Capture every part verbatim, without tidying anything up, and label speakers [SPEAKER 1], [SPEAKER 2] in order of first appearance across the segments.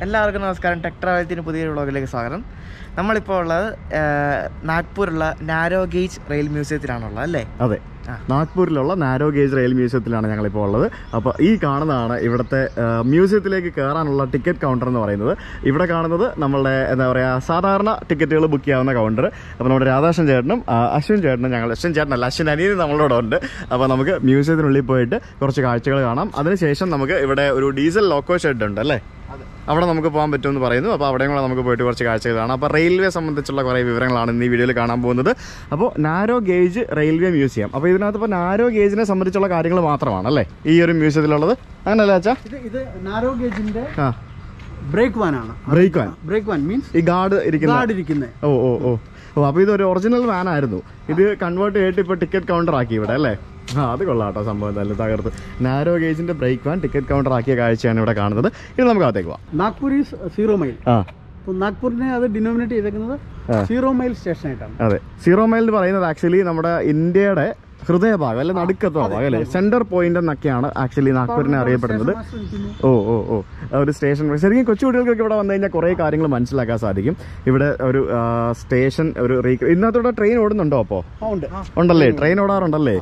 [SPEAKER 1] എല്ലാവർക്കും നമസ്കാരം. ടെക് ട്രാവൽസിന് പുതിയൊരു വ്ളോഗിലേക്ക് സ്വാഗതം. നമ്മളിപ്പോൾ ഉള്ളത് നാഗ്പൂരുള്ള നാരോ ഗേജ് റെയിൽ മ്യൂസിയത്തിലാണുള്ളത് അല്ലേ?
[SPEAKER 2] അതെ, നാഗ്പൂരിലുള്ള നാരോ ഗേജ് റെയിൽ മ്യൂസിയത്തിലാണ് ഞങ്ങളിപ്പോൾ ഉള്ളത്. അപ്പോൾ ഈ കാണുന്നതാണ് ഇവിടുത്തെ മ്യൂസിയത്തിലേക്ക് കയറാനുള്ള ടിക്കറ്റ് കൗണ്ടർ എന്ന് പറയുന്നത്. ഇവിടെ കാണുന്നത് നമ്മളുടെ എന്താ പറയുക സാധാരണ ടിക്കറ്റുകൾ ബുക്ക് ചെയ്യാവുന്ന കൗണ്ടർ. അപ്പോൾ നമ്മുടെ രാധാകൃഷ്ണൻ ചേട്ടനും അശ്വിൻ ചേട്ടനും ഞങ്ങൾ അശ്വിൻ ചേട്ടനല്ല അശ്വിൻ അനിയനും നമ്മളോട് ഉണ്ട്. അപ്പോൾ നമുക്ക് മ്യൂസിയത്തിനുള്ളിൽ പോയിട്ട് കുറച്ച് കാഴ്ചകൾ കാണാം. അതിനുശേഷം നമുക്ക് ഇവിടെ ഒരു ഡീസൽ ലോക്കോ ഷെഡ് ഉണ്ട് അല്ലേ, അവിടെ നമുക്ക് പോകാൻ പറ്റുമെന്ന് പറയുന്നു. അപ്പോൾ അവിടെയും കൂടെ നമുക്ക് പോയിട്ട് കുറച്ച് കാഴ്ചകൾ കാണാം. അപ്പോൾ റെയിൽവേ സംബന്ധിച്ചുള്ള കുറേ വിവരങ്ങളാണ് ഇന്ന് ഈ വീഡിയോയിൽ കാണാൻ പോകുന്നത്. അപ്പോൾ നാരോ ഗേജ് റെയിൽവേ മ്യൂസിയം. അപ്പോൾ ഇതിനകത്ത് ഇപ്പോൾ നാരോ ഗേജിനെ സംബന്ധിച്ചുള്ള കാര്യങ്ങൾ മാത്രമാണ് അല്ലേ ഈ ഒരു മ്യൂസിയത്തിലുള്ളത്, അങ്ങനല്ലേ അച്ഛാ?
[SPEAKER 3] ഇത് നാരോ ഗേജിന്റെ ബ്രേക്ക് വാൻ ആണ്.
[SPEAKER 2] Brake van
[SPEAKER 3] brake van means
[SPEAKER 2] ഈ ഗാർഡ് ഇരിക്കുന്നത്. ഓ ഓ ഓ ഓ അപ്പോൾ ഇതൊരു ഒറിജിനൽ വാൻ ആയിരുന്നു. ഇത് കൺവേർട്ട് ചെയ്തിട്ട് ഇപ്പോൾ ടിക്കറ്റ് കൗണ്ടർ ആക്കി ഇവിടെ അല്ലേ? ആ അത് കൊള്ളാട്ടോ, സംഭവം തന്നെ തകർത്ത്. നാരോ ഗേജിന്റെ ബ്രേക്ക് വാൻ ടിക്കറ്റ് കൗണ്ടർ ആക്കിയ കാഴ്ചയാണ് ഇവിടെ കാണുന്നത്. ഇത് നമുക്ക് അകത്തേക്ക് പോവാം.
[SPEAKER 3] Nagpur is zero mile. ആ നാഗ്പൂരിനെ അത് ഡിനോമിനേറ്റ് ചെയ്തേക്കുന്നത് സീറോ മൈൽ സ്റ്റേഷൻ ആയിട്ടാണ്.
[SPEAKER 2] അതെ, സീറോ മൈൽ എന്ന് പറയുന്നത് ആക്ച്വലി നമ്മുടെ ഇന്ത്യയുടെ ഹൃദയഭാഗം അല്ലെ, നടുക്കത്തോ ഭാഗം അല്ലെ, സെന്റർ പോയിന്റ് എന്നൊക്കെയാണ് ആക്ച്വലി നാഗ്പൂരിനെ അറിയപ്പെടുന്നത്. ഓ ഓ ഓ ഒരു സ്റ്റേഷൻ. ശരിക്കും കൊച്ചുകുട്ടികൾക്ക് ഇവിടെ വന്നു കഴിഞ്ഞാൽ കുറേ കാര്യങ്ങൾ മനസ്സിലാക്കാൻ സാധിക്കും. ഇവിടെ ഒരു സ്റ്റേഷൻ ഒരു ഇന്നത്തോടെ ട്രെയിൻ ഓടുന്നുണ്ടോ? അപ്പോ ഉണ്ടല്ലേ, ട്രെയിൻ ഓടാറുണ്ടല്ലേ?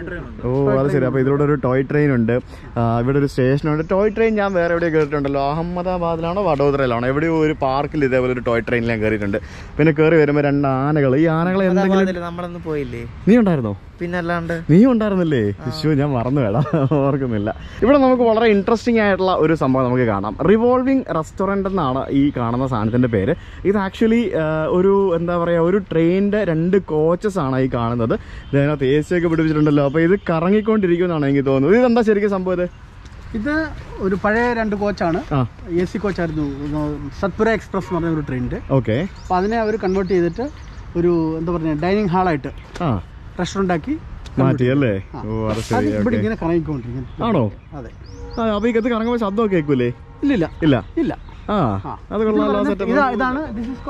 [SPEAKER 2] ഓ അത് ശരി. അപ്പൊ ഇതിലൂടെ ഒരു ടോയ് ട്രെയിൻ ഉണ്ട്, ഇവിടെ ഒരു സ്റ്റേഷനുണ്ട്. ടോയ് ട്രെയിൻ ഞാൻ വേറെ എവിടെയോ കയറിയിട്ടുണ്ടല്ലോ, അഹമ്മദാബാദിലാണോ വഡോദരയിലാണോ എവിടെയോ ഒരു പാർക്കിൽ ഇതേപോലെ ഒരു ടോയ് ട്രെയിനിൽ ഞാൻ കയറിയിട്ടുണ്ട്. പിന്നെ കയറി വരുമ്പോൾ രണ്ട് ആനകൾ. ഈ ആനകളെ എന്തെങ്കിലും
[SPEAKER 1] നമ്മളൊന്നും പോയില്ലേ?
[SPEAKER 2] നീ ഉണ്ടായിരുന്നോ?
[SPEAKER 1] പിന്നല്ലാണ്ട്
[SPEAKER 2] നീ ഉണ്ടായിരുന്നില്ലേ? ഇഷ്യൂ ഞാൻ മറന്നു വേടാ, ഓർക്കുന്നില്ല. ഇവിടെ നമുക്ക് വളരെ ഇൻട്രസ്റ്റിംഗ് ആയിട്ടുള്ള ഒരു സംഭവം നമുക്ക് കാണാം. റിവോൾവിംഗ് റെസ്റ്റോറൻറ്റ് എന്നാണ് ഈ കാണുന്ന സാധനത്തിന്റെ പേര്. ഇത് ആക്ച്വലി ഒരു എന്താ പറയുക ഒരു ട്രെയിനിന്റെ രണ്ട് കോച്ചസ് ആണ് ഈ കാണുന്നത്. ഇതിനകത്ത് എ സി ഒക്കെ പിടിപ്പിച്ചിട്ടുണ്ടല്ലോ. അപ്പോൾ ഇത് കറങ്ങിക്കൊണ്ടിരിക്കുമെന്നാണ് എനിക്ക് തോന്നുന്നത്. ഇതെന്താ ശരിക്കും സംഭവം? ഇത്
[SPEAKER 3] ഇത് ഒരു പഴയ രണ്ട് കോച്ചാണ്, എ സി കോച്ചായിരുന്നു. സത്പുര എക്സ്പ്രസ് എന്ന് പറഞ്ഞ ഒരു ട്രെയിനിന്റെ. ഓക്കെ. അപ്പോൾ അതിനെ അവർ കൺവേർട്ട് ചെയ്തിട്ട് ഒരു എന്താ പറയുക ഡൈനിങ് ഹാളായിട്ട് റെസ്റ്റോറന്റ് ആക്കി
[SPEAKER 2] മാറ്റി അല്ലേ? ഓ അത് ശരി.
[SPEAKER 3] ഇവിടെ ഇങ്ങനെ കറങ്ങിക്കൊണ്ടിരിക്കുന്നു.
[SPEAKER 2] ആണോ?
[SPEAKER 3] അതെ.
[SPEAKER 2] അപ്പൊ ഈ കത്ത് കറങ്ങുമ്പോൾ ശബ്ദമൊക്കെ കേൾക്കൂലേ? ഇല്ല ഇല്ല ഇല്ല. ആ അത് കൊള്ളാമല്ലോ.
[SPEAKER 3] ഇതാണ്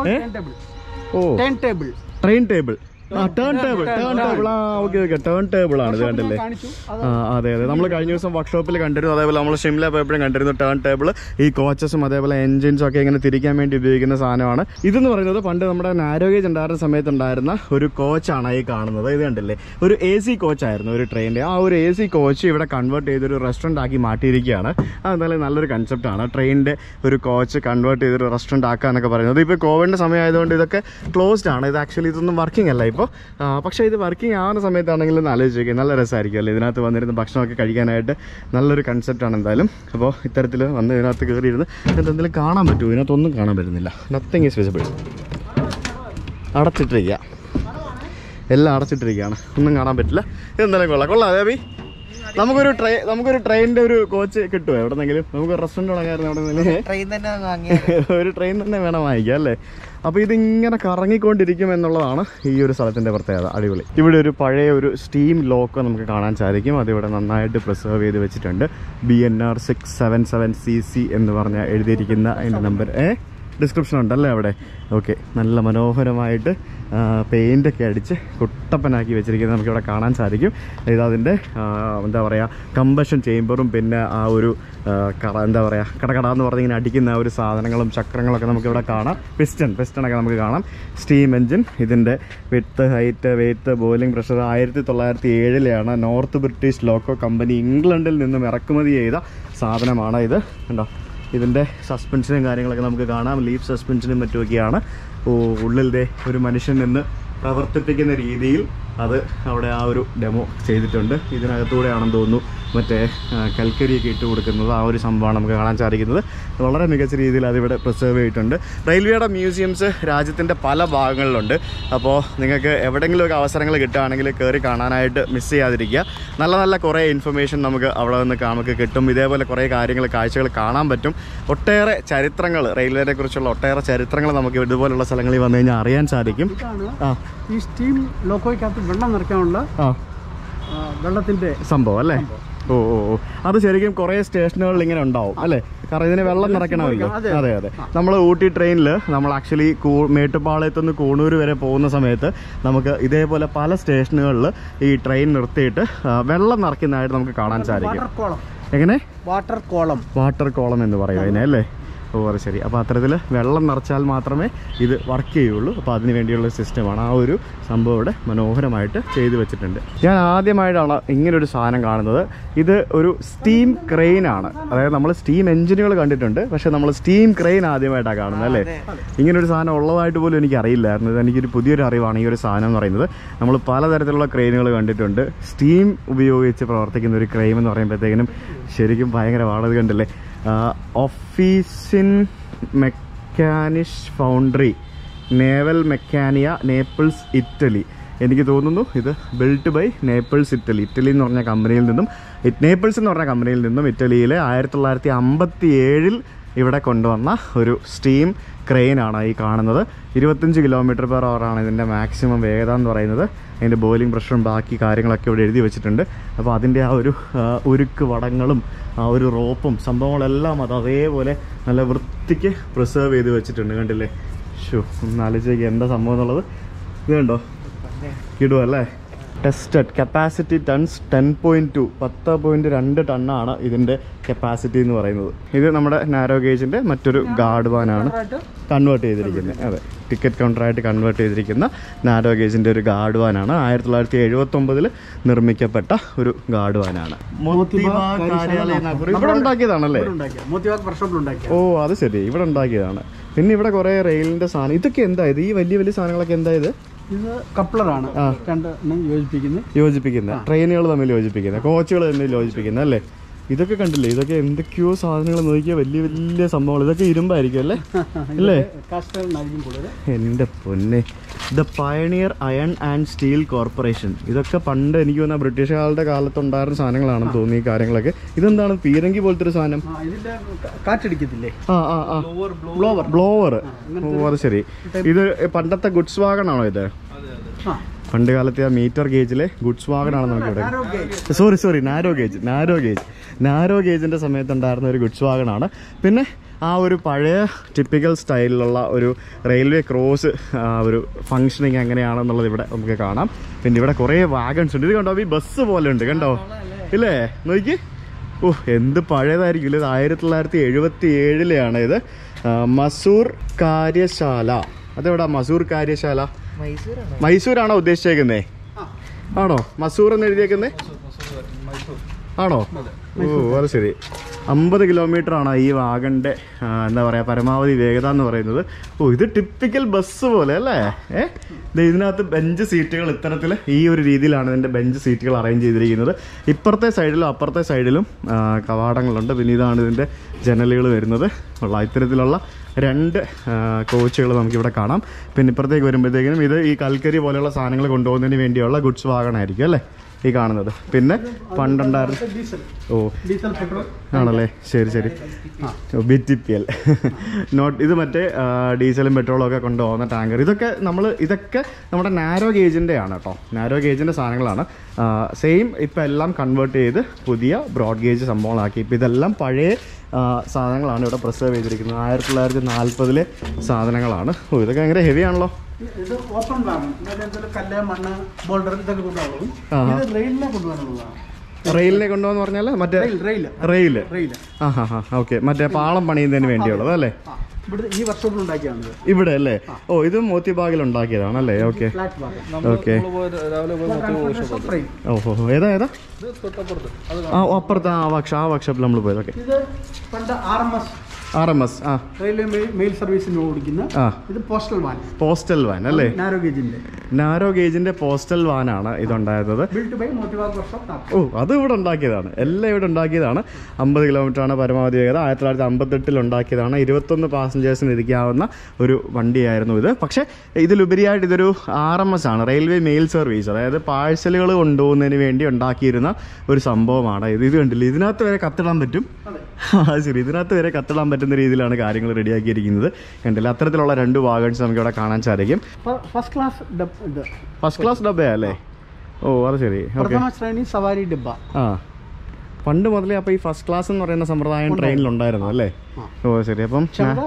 [SPEAKER 3] ഓ ടേൺ ടേബിൾ.
[SPEAKER 2] Train table. ആ ടേൺ ടേബിൾ ടേൺ ടേബിൾ ആ ഓക്കെ ഓക്കെ ടേൺ ടേബിൾ ആണ് ഇത് കണ്ടല്ലേ? ആ അതെ അതെ, നമ്മൾ കഴിഞ്ഞ ദിവസം വർക്ക്ഷോപ്പിൽ കണ്ടിരുന്നു. അതേപോലെ നമ്മൾ ഷിംല പോയപ്പോഴും കണ്ടിരുന്നു ടേൺ ടേബിൾ. ഈ കോച്ചസും അതേപോലെ എൻജിൻസും ഒക്കെ ഇങ്ങനെ തിരിക്കാൻ വേണ്ടി ഉപയോഗിക്കുന്ന സാധനമാണ്. ഇതെന്ന് പറയുന്നത് പണ്ട് നമ്മുടെ നാരോ ഗേജ് ഉണ്ടായിരുന്ന സമയത്ത് ഉണ്ടായിരുന്ന ഒരു കോച്ചാണ് ഈ കാണുന്നത്. ഇത് കണ്ടില്ലേ, ഒരു എ സി കോച്ചായിരുന്നു ഒരു ട്രെയിനിൻ്റെ. ആ ഒരു എ സി കോച്ച് ഇവിടെ കൺവേർട്ട് ചെയ്തൊരു റെസ്റ്റോറൻറ്റ് ആക്കി മാറ്റിയിരിക്കുകയാണ്. അതെന്തായാലും നല്ലൊരു കൺസെപ്റ്റാണ്, ട്രെയിനിൻ്റെ ഒരു കോച്ച് കൺവേർട്ട് ചെയ്തൊരു റെസ്റ്റോറൻറ്റ് ആക്കുക എന്നൊക്കെ പറയുന്നത്. ഇപ്പോൾ കോവിഡിൻ്റെ സമയമായതുകൊണ്ട് ഇതൊക്കെ ക്ലോസ്ഡ് ആണ്. ഇത് ആക്ച്വലി ഇതൊന്നും വർക്കിംഗ് അല്ല ഇപ്പോൾ. പക്ഷേ ഇത് വർക്കിംഗ് ആവുന്ന സമയത്താണെങ്കിൽ ഒന്ന് ആലോചിക്കുക, നല്ല രസമായിരിക്കും അല്ലേ ഇതിനകത്ത് വന്നിരുന്ന് ഭക്ഷണമൊക്കെ കഴിക്കാനായിട്ട്. നല്ലൊരു കൺസെപ്റ്റാണ് എന്തായാലും. അപ്പോൾ ഇത്തരത്തിൽ വന്ന് ഇതിനകത്ത് കയറിയിരുന്ന് എന്തെങ്കിലും കാണാൻ പറ്റുമോ? ഇതിനകത്തൊന്നും കാണാൻ പറ്റുന്നില്ല. Nothing is visible. അടച്ചിട്ടിരിക്കുക, എല്ലാം അടച്ചിട്ടിരിക്കുകയാണ്, ഒന്നും കാണാൻ പറ്റില്ല. ഇതെന്തായാലും കൊള്ളാം കൊള്ളാം. അതേ നമുക്കൊരു ട്രെയിൻ നമുക്കൊരു ട്രെയിനിൻ്റെ ഒരു കോച്ച് കിട്ടുമോ എവിടെന്നെങ്കിലും? നമുക്ക് റെസ്റ്റോറൻറ്റ് തുടങ്ങായിരുന്നു എവിടെന്നെങ്കിലും.
[SPEAKER 1] ട്രെയിൻ തന്നെ
[SPEAKER 2] ഒരു ട്രെയിൻ തന്നെ വേണം വാങ്ങിക്കാം അല്ലേ? അപ്പോൾ ഇതിങ്ങനെ കറങ്ങിക്കൊണ്ടിരിക്കും എന്നുള്ളതാണ് ഈ ഒരു സ്ഥലത്തിൻ്റെ പ്രത്യേകത. അടിപൊളി. ഇവിടെ ഒരു പഴയ ഒരു സ്റ്റീം ലോക്കോ നമുക്ക് കാണാൻ സാധിക്കും. അതിവിടെ നന്നായിട്ട് പ്രിസർവ് ചെയ്ത് വെച്ചിട്ടുണ്ട്. B N R six seven seven C C എന്ന് പറഞ്ഞാൽ എഴുതിയിരിക്കുന്ന അതിൻ്റെ നമ്പർ ഏ ഡിസ്ക്രിപ്ഷൻ ഉണ്ടല്ലേ അവിടെ? ഓക്കെ. നല്ല മനോഹരമായിട്ട് പെയിൻ്റൊക്കെ അടിച്ച് കുട്ടപ്പനാക്കി വെച്ചിരിക്കുന്നത് നമുക്കിവിടെ കാണാൻ സാധിക്കും. ഇതതിൻ്റെ എന്താ പറയുക കമ്പഷൻ ചേമ്പറും പിന്നെ ആ ഒരു കട എന്താ പറയുക കടകടാന്ന് പറഞ്ഞ് ഇങ്ങനെ അടിക്കുന്ന ആ ഒരു സാധനങ്ങളും ചക്രങ്ങളൊക്കെ നമുക്കിവിടെ കാണാം. പിസ്റ്റൺ പിസ്റ്റണൊക്കെ നമുക്ക് കാണാം. Steam engine. ഇതിൻ്റെ width height weight boiling pressure ആയിരത്തി തൊള്ളായിരത്തി ഏഴിലെയാണ് നോർത്ത് ബ്രിട്ടീഷ് ലോക്കോ കമ്പനി ഇംഗ്ലണ്ടിൽ നിന്നും ഇറക്കുമതി ചെയ്ത സാധനമാണ് ഇത്. കണ്ടോ, ഇതിൻ്റെ സസ്പെൻഷനും കാര്യങ്ങളൊക്കെ നമുക്ക് കാണാം. ലീഫ് സസ്പെൻഷനും മറ്റുമൊക്കെയാണ്. ഉള്ളിലെ ഒരു മനുഷ്യൻ നിന്ന് പ്രവർത്തിപ്പിക്കുന്ന രീതിയിൽ അത് അവിടെ ആ ഒരു ഡെമോ ചെയ്തിട്ടുണ്ട്. ഇതിനകത്തൂടെയാണെന്ന് തോന്നുന്നു മറ്റേ കൽക്കരിയൊക്കെ ഇട്ട് കൊടുക്കുന്നത്. ആ ഒരു സംഭവമാണ് നമുക്ക് കാണാൻ സാധിക്കുന്നത്. വളരെ മികച്ച രീതിയിൽ അതിവിടെ പ്രിസർവ് ചെയ്തിട്ടുണ്ട്. റെയിൽവേയുടെ മ്യൂസിയംസ് രാജ്യത്തിൻ്റെ പല ഭാഗങ്ങളിലുണ്ട്. അപ്പോൾ നിങ്ങൾക്ക് എവിടെയെങ്കിലുമൊക്കെ അവസരങ്ങൾ കിട്ടുകയാണെങ്കിൽ കയറി കാണാനായിട്ട് മിസ് ചെയ്യാതിരിക്കുക. നല്ല നല്ല കുറേ ഇൻഫർമേഷൻ നമുക്ക് അവിടെ നിന്ന് നമുക്ക് കിട്ടും. ഇതേപോലെ കുറേ കാര്യങ്ങൾ കാഴ്ചകൾ കാണാൻ പറ്റും. ഒട്ടേറെ ചരിത്രങ്ങൾ റെയിൽവേനെ കുറിച്ചുള്ള ഒട്ടേറെ ചരിത്രങ്ങൾ നമുക്ക് ഇതുപോലുള്ള സ്ഥലങ്ങളിൽ വന്നു കഴിഞ്ഞാൽ അറിയാൻ സാധിക്കും.
[SPEAKER 3] ആ ഈ സ്റ്റീം ലോക്കോയ്ക്കകത്ത് വെള്ളം നിറയ്ക്കാനുള്ള വെള്ളത്തിൻ്റെ സംഭവം അല്ലേ? ഓ ഓ ഓ അത് ശരിക്കും കുറേ സ്റ്റേഷനുകളിൽ ഇങ്ങനെ ഉണ്ടാവും അല്ലേ? കാരണം ഇതിന് വെള്ളം നിറയ്ക്കണമല്ലോ. അതെ അതെ. നമ്മൾ ഊട്ടി ട്രെയിനിൽ നമ്മൾ ആക്ച്വലി കൂ മേട്ടുപ്പാളയത്തുനിന്ന് കൂണൂർ വരെ പോകുന്ന സമയത്ത് നമുക്ക് ഇതേപോലെ പല സ്റ്റേഷനുകളിൽ ഈ ട്രെയിൻ നിർത്തിയിട്ട് വെള്ളം നിറയ്ക്കുന്നതായിട്ട് നമുക്ക് കാണാൻ സാധിക്കും. എങ്ങനെ? Water column. വാട്ടർ കോളം എന്ന് പറയും അതിനെ അല്ലേ?
[SPEAKER 2] ഓ അത് ശരി. അപ്പോൾ അത്തരത്തിൽ വെള്ളം നിറച്ചാൽ മാത്രമേ ഇത് വർക്ക് ചെയ്യുള്ളൂ. അപ്പോൾ അതിന് വേണ്ടിയുള്ള സിസ്റ്റമാണ്. ആ ഒരു സംഭവം ഇവിടെ മനോഹരമായിട്ട് ചെയ്തു വെച്ചിട്ടുണ്ട്. ഞാൻ ആദ്യമായിട്ടാണ് ഇങ്ങനൊരു സാധനം കാണുന്നത്. ഇത് ഒരു സ്റ്റീം ക്രെയിനാണ്. അതായത് നമ്മൾ സ്റ്റീം എഞ്ചിനുകൾ കണ്ടിട്ടുണ്ട്, പക്ഷേ നമ്മൾ സ്റ്റീം ക്രെയിൻ ആദ്യമായിട്ടാണ് കാണുന്നത് അല്ലേ? ഇങ്ങനൊരു സാധനം ഉള്ളതായിട്ട് പോലും എനിക്ക് അറിയില്ലായിരുന്നു. ഇത് എനിക്കൊരു പുതിയൊരു അറിവാണ് ഈ ഒരു സാധനം എന്ന് പറയുന്നത്. നമ്മൾ പലതരത്തിലുള്ള ക്രെയിനുകൾ കണ്ടിട്ടുണ്ട്. സ്റ്റീം ഉപയോഗിച്ച് പ്രവർത്തിക്കുന്ന ഒരു ക്രെയിൻ എന്ന് പറയുമ്പോഴത്തേക്കിനും ശരിക്കും ഭയങ്കര വാടക കണ്ടല്ലേ. ഓഫീസിൻ മെക്കാനിഷ് ഫൗണ്ടറി നേവൽ മെക്കാനിയ നേപ്പിൾസ് ഇറ്റലി. എനിക്ക് തോന്നുന്നു ഇത് built by Naples Italy. Italy എന്ന് പറഞ്ഞ കമ്പനിയിൽ നിന്നും നേപ്പിൾസ് എന്ന് പറഞ്ഞ കമ്പനിയിൽ നിന്നും ഇറ്റലിയിലെ ആയിരത്തി തൊള്ളായിരത്തി അമ്പത്തി ഏഴിൽ ഇവിടെ കൊണ്ടുവന്ന ഒരു സ്റ്റീം ക്രെയിനാണ് ഈ കാണുന്നത്. ഇരുപത്തഞ്ച് കിലോമീറ്റർ പെർ അവറാണ് ഇതിൻ്റെ മാക്സിമം വേഗത എന്ന് പറയുന്നത്. അതിൻ്റെ ബോയിലിംഗ് പ്രഷറും ബാക്കി കാര്യങ്ങളൊക്കെ ഇവിടെ എഴുതി വെച്ചിട്ടുണ്ട്. അപ്പോൾ അതിൻ്റെ ആ ഒരു ഉരുക്ക് വടങ്ങളും ആ ഒരു റോപ്പും സംഭവങ്ങളെല്ലാം അത് അതേപോലെ നല്ല വൃത്തിക്ക് പ്രിസർവ് ചെയ്ത് വെച്ചിട്ടുണ്ട്. കണ്ടില്ലേ? ഷോ ഒന്ന് ആലോചിക്കുക എന്താ സംഭവം എന്നുള്ളത്. ഇത് കണ്ടോ? കിടുവല്ലേ? Tested capacity tons ten point two പത്ത് പോയിൻറ്റ് രണ്ട് ടണ്ണാണ് ഇതിൻ്റെ കപ്പാസിറ്റി എന്ന് പറയുന്നത്. ഇത് നമ്മുടെ നാരോ ഗേജിൻ്റെ മറ്റൊരു ഗാർഡ് വാനാണ് കൺവേർട്ട് ചെയ്തിരിക്കുന്നത്. അതെ, ടിക്കറ്റ് കൗണ്ടറായിട്ട് കൺവേർട്ട് ചെയ്തിരിക്കുന്ന നാരോ ഗേജിൻ്റെ ഒരു ഗാർഡ് വാനാണ്. ആയിരത്തി തൊള്ളായിരത്തി എഴുപത്തൊമ്പതിൽ നിർമ്മിക്കപ്പെട്ട ഒരു ഗാർഡ് വാനാണ്. ഇവിടെ ഉണ്ടാക്കിയതാണല്ലേ? ഓ അത് ശരി, ഇവിടെ ഉണ്ടാക്കിയതാണ്. പിന്നെ ഇവിടെ കുറേ റെയിലിൻ്റെ സാധനം. ഇതൊക്കെ എന്തായത്? ഈ വലിയ വലിയ സാധനങ്ങളൊക്കെ എന്തായത്?
[SPEAKER 3] ഇത് കപ്ലറാണ്. യോജിപ്പിക്കുന്നത്
[SPEAKER 2] യോജിപ്പിക്കുന്നത് ട്രെയിനുകൾ തമ്മിൽ യോജിപ്പിക്കുന്നത്, കോച്ചുകൾ തമ്മിൽ യോജിപ്പിക്കുന്നത് അല്ലേ? ഇതൊക്കെ കണ്ടില്ലേ? ഇതൊക്കെ എന്തൊക്കെയോ സാധനങ്ങൾ നോക്കിയാൽ വലിയ വലിയ സംഭവങ്ങൾ. ഇതൊക്കെ ഇരുമ്പായിരിക്കും അല്ലേ? അല്ലേ? എൻ്റെ പൊന്നെ, the pioneer iron and steel corporation. ഇതൊക്കെ പണ്ട് എനിക്ക് തോന്നുന്ന ബ്രിട്ടീഷുകാരുടെ കാലത്തുണ്ടായിരുന്ന സാധനങ്ങളാണെന്ന് തോന്നി ഈ കാര്യങ്ങളൊക്കെ. ഇതെന്താണ്? പീരങ്കി പോലത്തെ ഒരു സാധനം.
[SPEAKER 3] കാറ്റടിക്കത്തില്ലേ?
[SPEAKER 2] ആ ആ ആ ബ്ലോവർ. ഓ അത് ശരി. ഇത് പണ്ടത്തെ ഗുഡ്സ് വാഗണാണോ ഇത്? പണ്ട് കാലത്തെ ആ മീറ്റർ ഗേജിലെ ഗുഡ്സ് വാഗണാണ് നമുക്കിവിടെ. Sorry sorry narrow gauge narrow gauge narrow ഗേജിൻ്റെ സമയത്തുണ്ടായിരുന്ന ഒരു ഗുഡ്സ് വാഗണാണ്. പിന്നെ ആ ഒരു പഴയ ടിപ്പിക്കൽ സ്റ്റൈലിലുള്ള ഒരു റെയിൽവേ ക്രോസ് ഒരു ഫങ്ഷനിങ് എങ്ങനെയാണെന്നുള്ളത് ഇവിടെ നമുക്ക് കാണാം. പിന്നെ ഇവിടെ കുറേ വാഗൺസ് ഉണ്ട്. ഇത് കണ്ടോ? ഈ ബസ് പോലെ ഉണ്ട്, കണ്ടോ? ഇല്ലേ? നോക്കി. ഓ എന്ത് പഴയതായിരിക്കും ഇത്. ആയിരത്തി തൊള്ളായിരത്തി എഴുപത്തി ഏഴിലെയാണ് ഇത്. മസൂർ കാര്യശാല. അതെവിടാ മസൂർ കാര്യശാല? മൈസൂരാണോ ഉദ്ദേശിച്ചേക്കുന്നേ? ആണോ? മസൂർ എന്ന് എഴുതിയേക്കുന്നേ ആണോ? ഓ അത് ശരി. അമ്പത് കിലോമീറ്റർ ആണ് ഈ വാഗണിൻ്റെ എന്താ പറയുക പരമാവധി വേഗത എന്ന് പറയുന്നത്. ഓ ഇത് ടിപ്പിക്കൽ ബസ് പോലെ അല്ലേ? ഏ ഇതിനകത്ത് ബെഞ്ച് സീറ്റുകൾ ഇത്തരത്തിൽ ഈ ഒരു രീതിയിലാണ് ഇതിൻ്റെ ബെഞ്ച് സീറ്റുകൾ അറേഞ്ച് ചെയ്തിരിക്കുന്നത്. ഇപ്പുറത്തെ സൈഡിലും അപ്പുറത്തെ സൈഡിലും കവാടങ്ങളുണ്ട്. പിന്നെ ഇതാണ് ഇതിൻ്റെ ജനലുകൾ വരുന്നത്. ഉള്ള ഇത്തരത്തിലുള്ള രണ്ട് കോച്ചുകൾ നമുക്കിവിടെ കാണാം. പിന്നെ ഇപ്പുറത്തേക്ക് വരുമ്പോഴത്തേക്കിനും ഇത് ഈ കൽക്കരി പോലെയുള്ള സാധനങ്ങൾ കൊണ്ടുപോകുന്നതിന് വേണ്ടിയുള്ള ഗുഡ്സ് വാഗണായിരിക്കും അല്ലേ ഈ കാണുന്നത്. പിന്നെ പണ്ടുണ്ടായിരുന്നു. ഓ ആണല്ലേ? ശരി ശരി. B T P L note. ഇത് മറ്റേ ഡീസലും പെട്രോളും ഒക്കെ കൊണ്ടുപോകുന്ന ടാങ്കർ. ഇതൊക്കെ നമ്മൾ ഇതൊക്കെ നമ്മുടെ നാരോ ഗേജിൻ്റെ ആണ് കേട്ടോ. നാരോ ഗേജിൻ്റെ സാധനങ്ങളാണ്. സെയിം ഇപ്പം എല്ലാം കൺവേർട്ട് ചെയ്ത് പുതിയ ബ്രോഡ് ഗേജ് സംഭവങ്ങളാക്കി. ഇപ്പം ഇതെല്ലാം പഴയ സാധനങ്ങളാണ് ഇവിടെ പ്രിസർവ് ചെയ്തിരിക്കുന്നത്. ആയിരത്തി തൊള്ളായിരത്തി നാൽപ്പതിലെ സാധനങ്ങളാണ്. ഓ ഇതൊക്കെ ഭയങ്കര ഹെവി ആണല്ലോ.
[SPEAKER 3] ഇത് ഓപ്പൺ വാഗൺ. കല്ല് മണ്ണ് ബോൾഡർ ഇതൊക്കെ കൊണ്ടുപോകും. ഇത് റെയിലിനെ കൊണ്ടുപോകാനുള്ളതാണ്.
[SPEAKER 2] റെയിലിനെ കൊണ്ടുപോകാന്ന് പറഞ്ഞാൽ മറ്റേ റെയില്. ആ ഹാ ഹാ ഓക്കെ. മറ്റേ പാളം പണിയുന്നതിന് വേണ്ടിയുള്ളത് അല്ലേ?
[SPEAKER 3] ഈ വർക്ക്ഷോപ്പിൽ ഉണ്ടാക്കിയാണ്
[SPEAKER 2] ഇവിടെ അല്ലേ? ഓ ഇത് മോത്തിബാഗിൽ ഉണ്ടാക്കിയതാണല്ലേ? Okay okay. ഓഹോ ഏതാ ഏതാ? ആ അപ്പുറത്ത് ആ വർക്ക്ഷ ആ വർക്ക്ഷോപ്പിൽ നമ്മൾ പോയത്. ഓക്കെ. ആർ എം എസ് ആ
[SPEAKER 3] റെയിൽവേ മെയിൽ സർവീസിന് ഓടിക്കുന്ന ഇത് പോസ്റ്റൽ വാൻ.
[SPEAKER 2] പോസ്റ്റൽ വാൻ അല്ലേ?
[SPEAKER 3] നാരോ ഗേജിന്റെ
[SPEAKER 2] നാരോ ഗേജിന്റെ പോസ്റ്റൽ വാനാണ് ഇതുണ്ടായത്. ഓ അത് ഇവിടെ ഉണ്ടാക്കിയതാണ്. എല്ലാം ഇവിടെ ഉണ്ടാക്കിയതാണ്. അമ്പത് കിലോമീറ്റർ ആണ് പരമാവധി വേഗത. ആയിരത്തി തൊള്ളായിരത്തി അമ്പത്തെട്ടിൽ ഉണ്ടാക്കിയതാണ്. ഇരുപത്തൊന്ന് പാസഞ്ചേഴ്സിന് ഇരിക്കാവുന്ന ഒരു വണ്ടിയായിരുന്നു ഇത്. പക്ഷേ ഇതിലുപരിയായിട്ട് ഇതൊരു ആർ എം എസ് ആണ്, റെയിൽവേ മെയിൽ സർവീസ്. അതായത് പാഴ്സലുകൾ കൊണ്ടുപോകുന്നതിന് വേണ്ടി ഉണ്ടാക്കിയിരുന്ന ഒരു സംഭവമാണ് ഇത്. ഇത് കണ്ടില്ല? ഇതിനകത്ത് വരെ കത്തിടാൻ പറ്റും. ആ ശരി, ഇതിനകത്ത് വരെ കത്തിടാൻ പറ്റുന്ന രീതിയിലാണ് കാര്യങ്ങൾ റെഡിയാക്കിയിരിക്കുന്നത്. കണ്ടില്ല? അത്തരത്തിലുള്ള രണ്ട് വാഗൺസ് നമുക്ക് ഇവിടെ കാണാൻ സാധിക്കും.
[SPEAKER 3] ഫസ്റ്റ് ക്ലാസ്
[SPEAKER 2] ഫസ്റ്റ് ക്ലാസ് ഡബ്ബയല്ലേ? ഓ അത് ശരി.
[SPEAKER 3] സവാരി ഡബ്ബ.
[SPEAKER 2] ആ പണ്ട് മുതലേ അപ്പോൾ ഈ ഫസ്റ്റ് ക്ലാസ് എന്ന് പറയുന്ന സമ്പ്രദായം ട്രെയിനിലുണ്ടായിരുന്നു അല്ലേ? ഓ ശരി. അപ്പം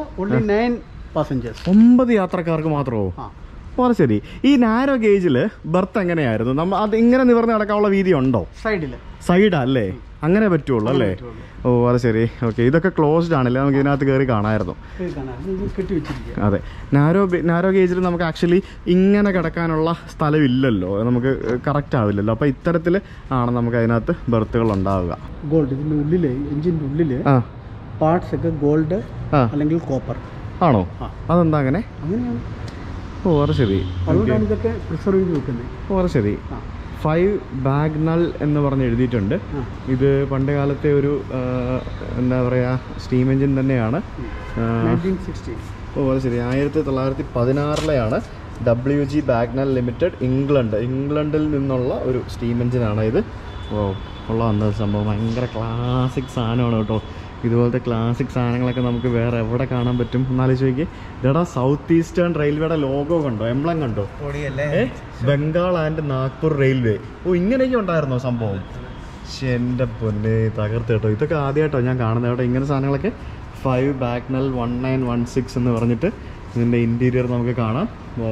[SPEAKER 2] ഒമ്പത് യാത്രക്കാർക്ക് മാത്രമോ? ഓ അത് ശരി. ഈ നാരോ ഗേജിൽ ബർത്ത് എങ്ങനെയായിരുന്നു? നമ്മൾ അത് ഇങ്ങനെ നിവർന്ന് നടക്കാനുള്ള വീതി ഉണ്ടോ?
[SPEAKER 3] സൈഡിൽ.
[SPEAKER 2] സൈഡാ അല്ലേ? അങ്ങനെ പറ്റുള്ളൂ അല്ലേ? ഓ അത് ശരി. ഓക്കെ, ഇതൊക്കെ ക്ലോസ്ഡ് ആണല്ലേ? നമുക്ക് ഇതിനകത്ത് കയറി കാണാമായിരുന്നു. അതെ, നാരോ നാരോ ഗേജിൽ നമുക്ക് ആക്ച്വലി ഇങ്ങനെ കിടക്കാനുള്ള സ്ഥലമില്ലല്ലോ, നമുക്ക് കറക്റ്റ് ആവില്ലല്ലോ. അപ്പോൾ ഇത്തരത്തിൽ ആണ് നമുക്ക് അതിനകത്ത് ബെർത്തുകൾ ഉണ്ടാവുക.
[SPEAKER 3] ഗോൾഡ് ഇതിൻ്റെ ഉള്ളിൽ, എഞ്ചിൻ്റെ ഉള്ളിൽ പാർട്സ് ഒക്കെ ഗോൾഡ് അല്ലെങ്കിൽ കോപ്പർ
[SPEAKER 2] ആണോ? അതെന്താ അങ്ങനെ?
[SPEAKER 3] അങ്ങനെയാണ്.
[SPEAKER 2] ഓ അത് ശരി.
[SPEAKER 3] അതുകൊണ്ടാണ് ഇതൊക്കെ പ്രിസർവ് ചെയ്ത് വെക്കുന്നത്.
[SPEAKER 2] ഓ അത് ശരി. ഫൈവ് ബാഗ്നൽ എന്ന് പറഞ്ഞ് എഴുതിയിട്ടുണ്ട്. ഇത് പണ്ട് കാലത്തെ ഒരു എന്താ പറയുക സ്റ്റീം എഞ്ചിൻ തന്നെയാണ്. ഓ അത് ശരി. ആയിരത്തി തൊള്ളായിരത്തി പതിനാറിലെയാണ് W G Bagnall limited, England ഇംഗ്ലണ്ടിൽ നിന്നുള്ള ഒരു സ്റ്റീം എഞ്ചിനാണ് ഇത്. ഓ ഉള്ള വന്നത് സംഭവം ഭയങ്കര ക്ലാസിക് സാധനമാണ് കേട്ടോ. ഇതുപോലത്തെ ക്ലാസിക് സാധനങ്ങളൊക്കെ നമുക്ക് വേറെ എവിടെ കാണാൻ പറ്റും? എന്നാലോചിച്ച് നോക്കി. ഇതാ സൗത്ത് ഈസ്റ്റേൺ റെയിൽവേയുടെ ലോഗോ കണ്ടോ, എംബ്ലം കണ്ടോ? Bengal and Nagpur railway. ഓ ഇങ്ങനെയൊക്കെ ഉണ്ടായിരുന്നോ സംഭവം? പക്ഷെ എൻ്റെ പൊന്നെ തകർത്ത് കേട്ടോ. ഇതൊക്കെ ആദ്യമായിട്ടോ ഞാൻ കാണുന്നത് കേട്ടോ ഇങ്ങനെ സാധനങ്ങളൊക്കെ. Five Bagnall one nine one six എന്ന് പറഞ്ഞിട്ട് ഇതിൻ്റെ ഇൻറ്റീരിയർ നമുക്ക് കാണാം. Oh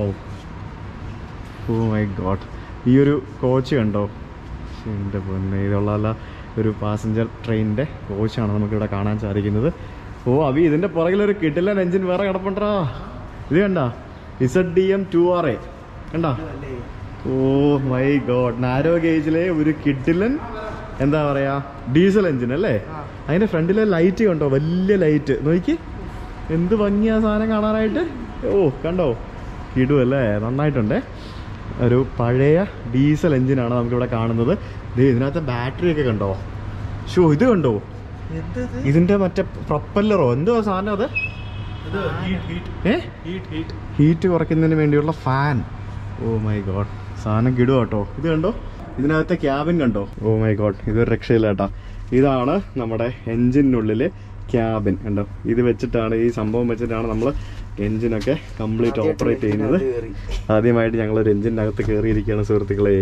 [SPEAKER 2] oh my god. ഈ ഒരു കോച്ച് കണ്ടോ? എൻ്റെ പൊന്നെ ഇതുള്ള ഒരു പാസഞ്ചർ ട്രെയിനിൻ്റെ കോച്ചാണ് നമുക്കിവിടെ കാണാൻ സാധിക്കുന്നത്. ഓ അവി ഇതിൻ്റെ പുറകിലൊരു കിടിലൻ എഞ്ചിൻ വേറെ കിടപ്പുണ്ടാ. ഇത് കണ്ട Z D M two R A കണ്ടാ? Oh my god. നാരോ ഗേജിലെ ഒരു കിടിലൻ എന്താ പറയുക ഡീസൽ എഞ്ചിൻ അല്ലേ? അതിൻ്റെ ഫ്രണ്ടിലെ ലൈറ്റ് കണ്ടോ? വലിയ ലൈറ്റ് നോക്കി, എന്ത് ഭംഗിയാ സാധനം കാണാനായിട്ട്. ഓ കണ്ടോ, കിടുവല്ലേ, നന്നായിട്ടുണ്ടേ. ഒരു പഴയ ഡീസൽ എഞ്ചിനാണ് നമുക്കിവിടെ കാണുന്നത്. ഇതിനകത്ത് ബാറ്ററി ഒക്കെ കണ്ടോ? ഷോ ഇത് കണ്ടോ? ഇതിന്റെ മറ്റേ പ്രൊപ്പല്ലറോ എന്തോ സാധനം അത്? ഹീറ്റ് കുറയ്ക്കുന്നതിന് വേണ്ടിയുള്ള ഫാൻ. ഓ മൈ ഗോഡ്, സാധനം കിടുക കേട്ടോ. ഇത് കണ്ടോ, ഇതിനകത്തെ ക്യാബിൻ കണ്ടോ? ഓ മൈ ഗോഡ്, ഇതൊരു രക്ഷയില്ല കേട്ടോ. ഇതാണ് നമ്മുടെ എൻജിനുള്ളിലെ ക്യാബിൻ കണ്ടോ. ഇത് വെച്ചിട്ടാണ്, ഈ സംഭവം വെച്ചിട്ടാണ് നമ്മൾ എൻജിനൊക്കെ കംപ്ലീറ്റ് ഓപ്പറേറ്റ് ചെയ്യുന്നത്. ആദ്യമായിട്ട് ഞങ്ങളൊരു എൻജിനകത്ത് കയറിയിരിക്കുകയാണ് സുഹൃത്തുക്കളെ.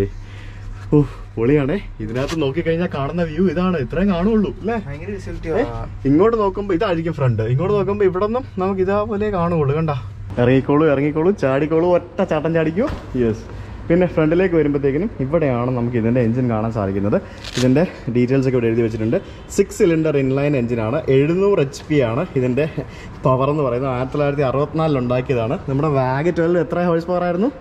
[SPEAKER 2] ഓ പൊളിയാണേ. ഇതിനകത്ത് നോക്കിക്കഴിഞ്ഞാൽ കാണുന്ന വ്യൂ ഇതാണ്, ഇത്രയും കാണുള്ളൂ അല്ലേ? ഇങ്ങോട്ട് നോക്കുമ്പോൾ ഇതായിരിക്കും ഫ്രണ്ട്, ഇങ്ങോട്ട് നോക്കുമ്പോൾ ഇവിടെ നിന്നും നമുക്ക് ഇതേപോലെ കാണുള്ളൂ. കണ്ട, ഇറങ്ങിക്കോളൂ ഇറങ്ങിക്കോളൂ ചാടിക്കോളൂ, ഒറ്റ ചാട്ടം ചാടിക്കൂ. യെസ്. പിന്നെ ഫ്രണ്ടിലേക്ക് വരുമ്പോഴത്തേക്കിനും ഇവിടെയാണ് നമുക്ക് ഇതിൻ്റെ എഞ്ചിൻ കാണാൻ സാധിക്കുന്നത്. ഇതിൻ്റെ ഡീറ്റെയിൽസ് ഒക്കെ ഇവിടെ എഴുതി വെച്ചിട്ടുണ്ട്. സിക്സ് സിലിണ്ടർ ഇൻലൈൻ എഞ്ചിനാണ്. എഴുന്നൂറ് എച്ച് പി ആണ് ഇതിൻ്റെ പവർ എന്ന് പറയുന്നത്. ആയിരത്തി തൊള്ളായിരത്തി അറുപത്തിനാലിൽ ഉണ്ടാക്കിയതാണ്. നമ്മുടെ വാഗ് ട്വൽവ് എത്ര ഹോഴ്സ് പവർ ആയിരുന്നു?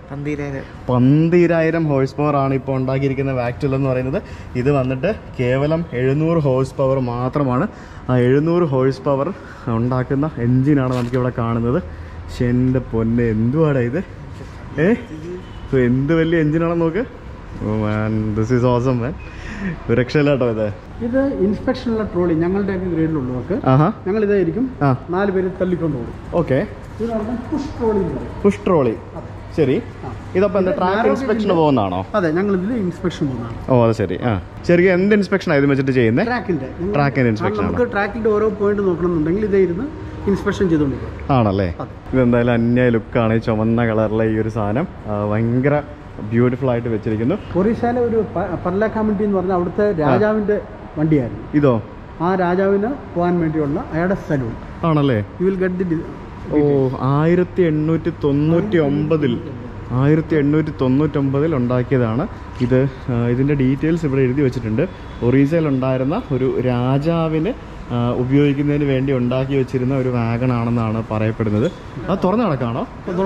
[SPEAKER 2] പന്തീരായിരം ഹോഴ്സ് പവർ ആണ് ഇപ്പോൾ ഉണ്ടാക്കിയിരിക്കുന്ന വാഗ് ട്വൽവ് എന്ന് പറയുന്നത്. ഇത് വന്നിട്ട് കേവലം എഴുന്നൂറ് ഹോഴ്സ് പവർ മാത്രമാണ്. ആ എഴുന്നൂറ് ഹോഴ്സ് പവർ ഉണ്ടാക്കുന്ന എഞ്ചിനാണ് നമുക്കിവിടെ കാണുന്നത്. പക്ഷെ എൻ്റെ പൊന്നെ എന്തുവാടാ ഇത്? ഏ എന്ത് വലിയ എഞ്ചിനാണെന്ന് നോക്ക്. Oh man, this is awesome man. ഒരു രക്ഷയില്ല കേട്ടോ. ഇത്
[SPEAKER 3] ഇത് ഇൻസ്പെക്ഷനുള്ള ട്രോളി ഞങ്ങളുടെ ഗ്രേഡിലുള്ളവർക്ക് ഞങ്ങൾ ഇതായിരിക്കും നാല് പേര് തള്ളിക്കൊണ്ട് പോകും.
[SPEAKER 2] Okay,
[SPEAKER 3] push trolley.
[SPEAKER 2] Push trolley, ശരി. ഇതപ്പോ എന്താ ട്രാക്ക് ഇൻസ്പെക്ഷന് പോകുന്നതാണോ?
[SPEAKER 3] അതെ, ഞങ്ങൾ ഇതിൽ ഇൻസ്പെക്ഷൻ പോകുന്നതാണ്.
[SPEAKER 2] ഓ അത് ശരി. ആ ശരിക്കും എന്ത് ഇൻസ്പെക്ഷൻ ആയത് വെച്ചിട്ട് ചെയ്യുന്നത്?
[SPEAKER 3] ട്രാക്കിന്റെ
[SPEAKER 2] ട്രാക്കിന്റെ ഇൻസ്പെക്ഷൻ.
[SPEAKER 3] നമുക്ക് ട്രാക്കിന്റെ ഓരോ പോയിന്റ് നോക്കണമെന്നുണ്ടെങ്കിൽ ഇതായിരുന്നു ഇൻസ്പെക്ഷൻ ചെയ്തുകൊണ്ടിരിക്കും.
[SPEAKER 2] ആണല്ലേ? ഇതെന്തായാലും അന്യ ലുക്കാണ്. ഈ ചുവന്ന കളറിലെ ഈ ഒരു സാധനം ഭയങ്കര ബ്യൂട്ടിഫുൾ ആയിട്ട് വെച്ചിരിക്കുന്നു.
[SPEAKER 3] ഒറീസയിലെ ഒരു പർലാക്കാമണ്ടി എന്ന് പറഞ്ഞാൽ അവിടുത്തെ രാജാവിന്റെ വണ്ടിയായിരുന്നു
[SPEAKER 2] ഇതോ.
[SPEAKER 3] ആ രാജാവിന് പോകാൻ വേണ്ടിയുള്ള അയാളുടെ സലൂൺ
[SPEAKER 2] ആണല്ലേ?
[SPEAKER 3] You will get the.
[SPEAKER 2] ഓ ആയിരത്തി എണ്ണൂറ്റി തൊണ്ണൂറ്റി ഒമ്പതിൽ ആയിരത്തി എണ്ണൂറ്റി തൊണ്ണൂറ്റൊമ്പതിൽ ഉണ്ടാക്കിയതാണ് ഇത്. ഇതിൻ്റെ ഡീറ്റെയിൽസ് ഇവിടെ എഴുതി വെച്ചിട്ടുണ്ട്. ഒറീസയിൽ ഉണ്ടായിരുന്ന ഒരു രാജാവിന് ഉപയോഗിക്കുന്നതിന് വേണ്ടി ഉണ്ടാക്കി വെച്ചിരുന്ന ഒരു വാഗൺ ആണെന്നാണ് പറയപ്പെടുന്നത്. അത് തുറന്നു കിടക്കാണോ?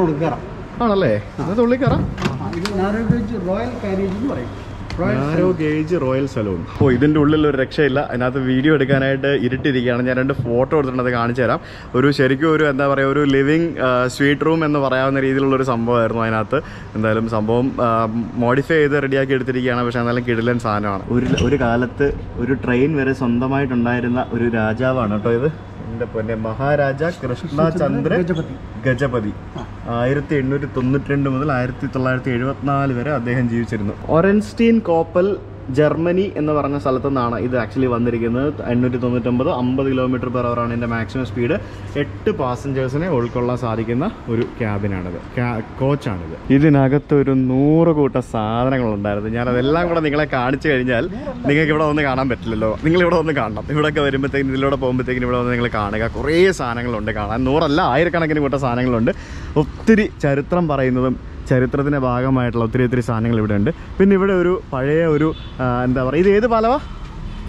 [SPEAKER 2] ആണല്ലേ? അത് ഉള്ളിൽ കയറാം.
[SPEAKER 3] റോയൽ കാരേജ് എന്ന് പറയും.
[SPEAKER 2] Narrow gauge royal saloon. ഓ ഇതിൻ്റെ ഉള്ളിൽ ഒരു രക്ഷയില്ല. അതിനകത്ത് വീഡിയോ എടുക്കാനായിട്ട് ഇരുട്ടിരിക്കുകയാണ്. ഞാൻ രണ്ട് ഫോട്ടോ എടുത്തിട്ടുണ്ട്, അത് കാണിച്ചു തരാം. ഒരു ശരിക്കും ഒരു എന്താ പറയുക ഒരു ലിവിങ് സ്വീറ്റ് റൂം എന്ന് പറയാവുന്ന രീതിയിലുള്ളൊരു സംഭവമായിരുന്നു അതിനകത്ത്. എന്തായാലും സംഭവം മോഡിഫൈ ചെയ്ത് റെഡിയാക്കി എടുത്തിരിക്കുകയാണ്. പക്ഷേ എന്നാലും കിടിലൻ സാധനമാണ്. ഒരു ഒരു കാലത്ത് ഒരു ട്രെയിൻ വരെ സ്വന്തമായിട്ടുണ്ടായിരുന്ന ഒരു രാജാവാണ് കേട്ടോ ഇത്. എൻ്റെ പൊന്നെ, മഹാരാജ കൃഷ്ണചന്ദ്ര ഗജപതി. ആയിരത്തി എണ്ണൂറ്റി തൊണ്ണൂറ്റി രണ്ട് മുതൽ ആയിരത്തി തൊള്ളായിരത്തി എഴുപത്തിനാല് വരെ അദ്ദേഹം ജീവിച്ചിരുന്നു. ഒറൻസ്റ്റീൻ കോപ്പൽ ജർമ്മനി എന്ന് പറഞ്ഞ സ്ഥലത്തു നിന്നാണ് ഇത് ആക്ച്വലി വന്നിരിക്കുന്നത്. എണ്ണൂറ്റി തൊണ്ണൂറ്റൊമ്പത് അമ്പത് കിലോമീറ്റർ പെർ അവർ ആണ് ഇതിൻ്റെ മാക്സിമം സ്പീഡ്. എട്ട് പാസഞ്ചേഴ്സിനെ ഉൾക്കൊള്ളാൻ സാധിക്കുന്ന ഒരു ക്യാബിനാണിത്, കോച്ചാണിത്. ഇതിനകത്ത് ഒരു നൂറ് കൂട്ട സാധനങ്ങളുണ്ടായിരുന്നു. ഞാനതെല്ലാം കൂടെ നിങ്ങളെ കാണിച്ചു കഴിഞ്ഞാൽ നിങ്ങൾക്ക് ഇവിടെ വന്ന് കാണാൻ പറ്റില്ലല്ലോ. നിങ്ങളിവിടെ വന്ന് കാണണം. ഇവിടെയൊക്കെ വരുമ്പോഴത്തേക്കും ഇതിലൂടെ പോകുമ്പോഴത്തേക്കും ഇവിടെ വന്ന് നിങ്ങൾ കാണുക. കുറേ സാധനങ്ങളുണ്ട് കാണാൻ. നൂറല്ല ആയിരക്കണക്കിന് കൂട്ട സാധനങ്ങളുണ്ട്. ഒത്തിരി ചരിത്രം പറയുന്നതും ചരിത്രത്തിൻ്റെ ഭാഗമായിട്ടുള്ള ഒത്തിരി ഒത്തിരി സാധനങ്ങൾ ഇവിടെ ഉണ്ട്. പിന്നെ ഇവിടെ ഒരു പഴയ ഒരു എന്താ പറയുക, ഇത് ഏത് പാലവാ?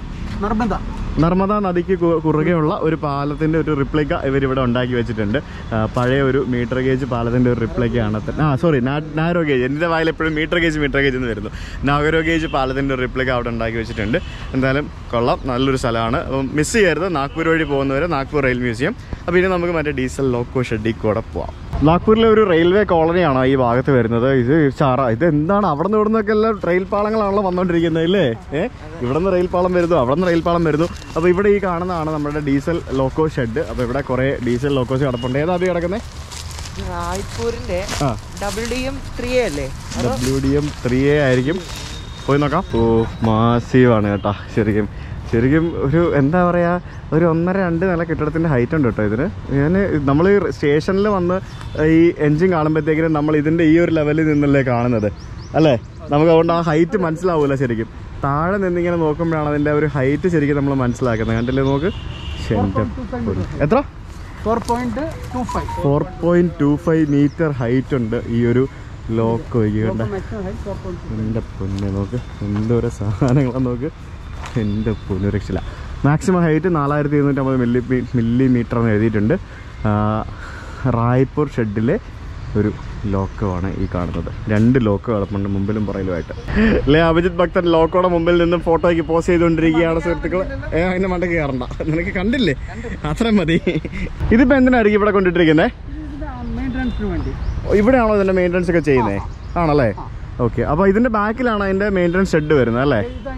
[SPEAKER 2] നർമ്മദ നദിക്ക് കുറുകെയുള്ള ഒരു പാലത്തിൻ്റെ ഒരു റിപ്ലിക്ക ഇവരിവിടെ ഉണ്ടാക്കി വെച്ചിട്ടുണ്ട്. പഴയ ഒരു മീറ്റർ ഗേജ് പാലത്തിൻ്റെ ഒരു റിപ്ലിക്കയാണ്. ആ സോറി നാരോ ഗേജ്, എൻ്റെ വായിൽ എപ്പോഴും മീറ്റർ ഗേജ് മീറ്റർ ഗേജ് എന്ന് വരുന്നു. നാഗരോ ഗേജ് പാലത്തിൻ്റെ ഒരു റിപ്ലിക്ക അവിടെ ഉണ്ടാക്കി വെച്ചിട്ടുണ്ട്. എന്തായാലും കൊള്ളാം, നല്ലൊരു സ്ഥലമാണ്. അപ്പം മിസ് ചെയ്യരുത്, നാഗ്പൂർ വഴി പോകുന്നവരെ നാഗ്പൂർ റെയിൽ മ്യൂസിയം. അപ്പോൾ ഇനി നമുക്ക് മറ്റേ ഡീസൽ ലോക്കോ ഷെഡിൽ കൂടെ പോവാം. നാഗ്പൂരിലെ ഒരു റെയിൽവേ കോളനിയാണ് ഈ ഭാഗത്ത് വരുന്നത്. ഇത് ചാറ ഇത് എന്താണ് അവിടെ നിന്ന് ഇവിടെ നിന്നൊക്കെ എല്ലാം റെയിൽ പാളങ്ങളാണല്ലോ വന്നുകൊണ്ടിരിക്കുന്നത് അല്ലേ? ഏഹ് ഇവിടെ നിന്ന് റെയിൽ പാളം വരുന്നു, അവിടെ നിന്ന് റെയിൽ പാളം വരുന്നു. അപ്പോൾ ഇവിടെ ഈ കാണുന്നതാണ് നമ്മുടെ ഡീസൽ ലോക്കോ ഷെഡ്. അപ്പോൾ ഇവിടെ കുറേ ഡീസൽ ലോക്കോസ് കിടപ്പുണ്ട്. ഏതാ അത് കിടക്കുന്നത്?
[SPEAKER 1] റായ്പൂരിന്റെ W D M three A അല്ലേ?
[SPEAKER 2] W D M three A ആയിരിക്കും. പോയി നോക്കാം. ഓ മാസീവാണ് കേട്ടോ. ശരിക്കും ശരിക്കും ഒരു എന്താ പറയുക, ഒരു ഒന്നര രണ്ട് നില കെട്ടിടത്തിൻ്റെ ഹൈറ്റ് ഉണ്ട് കേട്ടോ ഇതിന്. ഞാൻ നമ്മൾ ഈ സ്റ്റേഷനിൽ വന്ന് ഈ എൻജിൻ കാണുമ്പോഴത്തേക്കിനും നമ്മൾ ഇതിൻ്റെ ഈ ഒരു ലെവലിൽ നിന്നല്ലേ കാണുന്നത് അല്ലേ? നമുക്ക് അതുകൊണ്ട് ആ ഹൈറ്റ് മനസ്സിലാവില്ല. ശരിക്കും താഴെ നിന്നിങ്ങനെ നോക്കുമ്പോഴാണ് അതിൻ്റെ ഒരു ഹൈറ്റ് ശരിക്കും നമ്മൾ മനസ്സിലാക്കുന്നത്. കണ്ടില്ലേ നോക്ക്. എത്ര?
[SPEAKER 3] Four point two five
[SPEAKER 2] four point two five metre height ഉണ്ട് ഈ ഒരു ലോക്കോ. എൻ്റെ പൊന്നെ നോക്ക്, എന്തോരോ സാധനങ്ങളാണ് നോക്ക്. എൻ്റെ പൊന്നു രക്ഷയില്ല. മാക്സിമം ഹൈറ്റ് നാലായിരത്തി ഇരുന്നൂറ്റമ്പത് മില്ലി മില്ലിമീറ്റർ എന്ന് എഴുതിയിട്ടുണ്ട്. റായ്പൂർ ഷെഡിലെ ഒരു ലോക്കോ ആണ് ഈ കാണുന്നത്. രണ്ട് ലോക്കോ കിടപ്പുണ്ട് മുമ്പിലും പുറയിലുമായിട്ട്. അല്ലേ അഭിജിത്ത് ഭക്തൻ ലോക്കോയുടെ മുമ്പിൽ നിന്നും ഫോട്ടോയ്ക്ക് പോസ്റ്റ് ചെയ്തുകൊണ്ടിരിക്കുകയാണ് സുഹൃത്തുക്കൾ. ഏ അതിൻ്റെ മണ്ടയ്ക്ക് കയറണ്ട, നിനക്ക് കണ്ടില്ലേ, അത്രയും മതി. ഇതിപ്പോൾ എന്തിനായിരിക്കും ഇവിടെ കൊണ്ടിട്ടിരിക്കുന്നത്? ഇവിടെയാണോ ഇതിൻ്റെ മെയിൻ്റനൻസ് ഒക്കെ ചെയ്യുന്നത്? ആണല്ലേ? ഓക്കെ. അപ്പോൾ ഇതിൻ്റെ ബാക്കിലാണ് അതിൻ്റെ മെയിൻ്റനൻസ് ഷെഡ് വരുന്നത് അല്ലേ?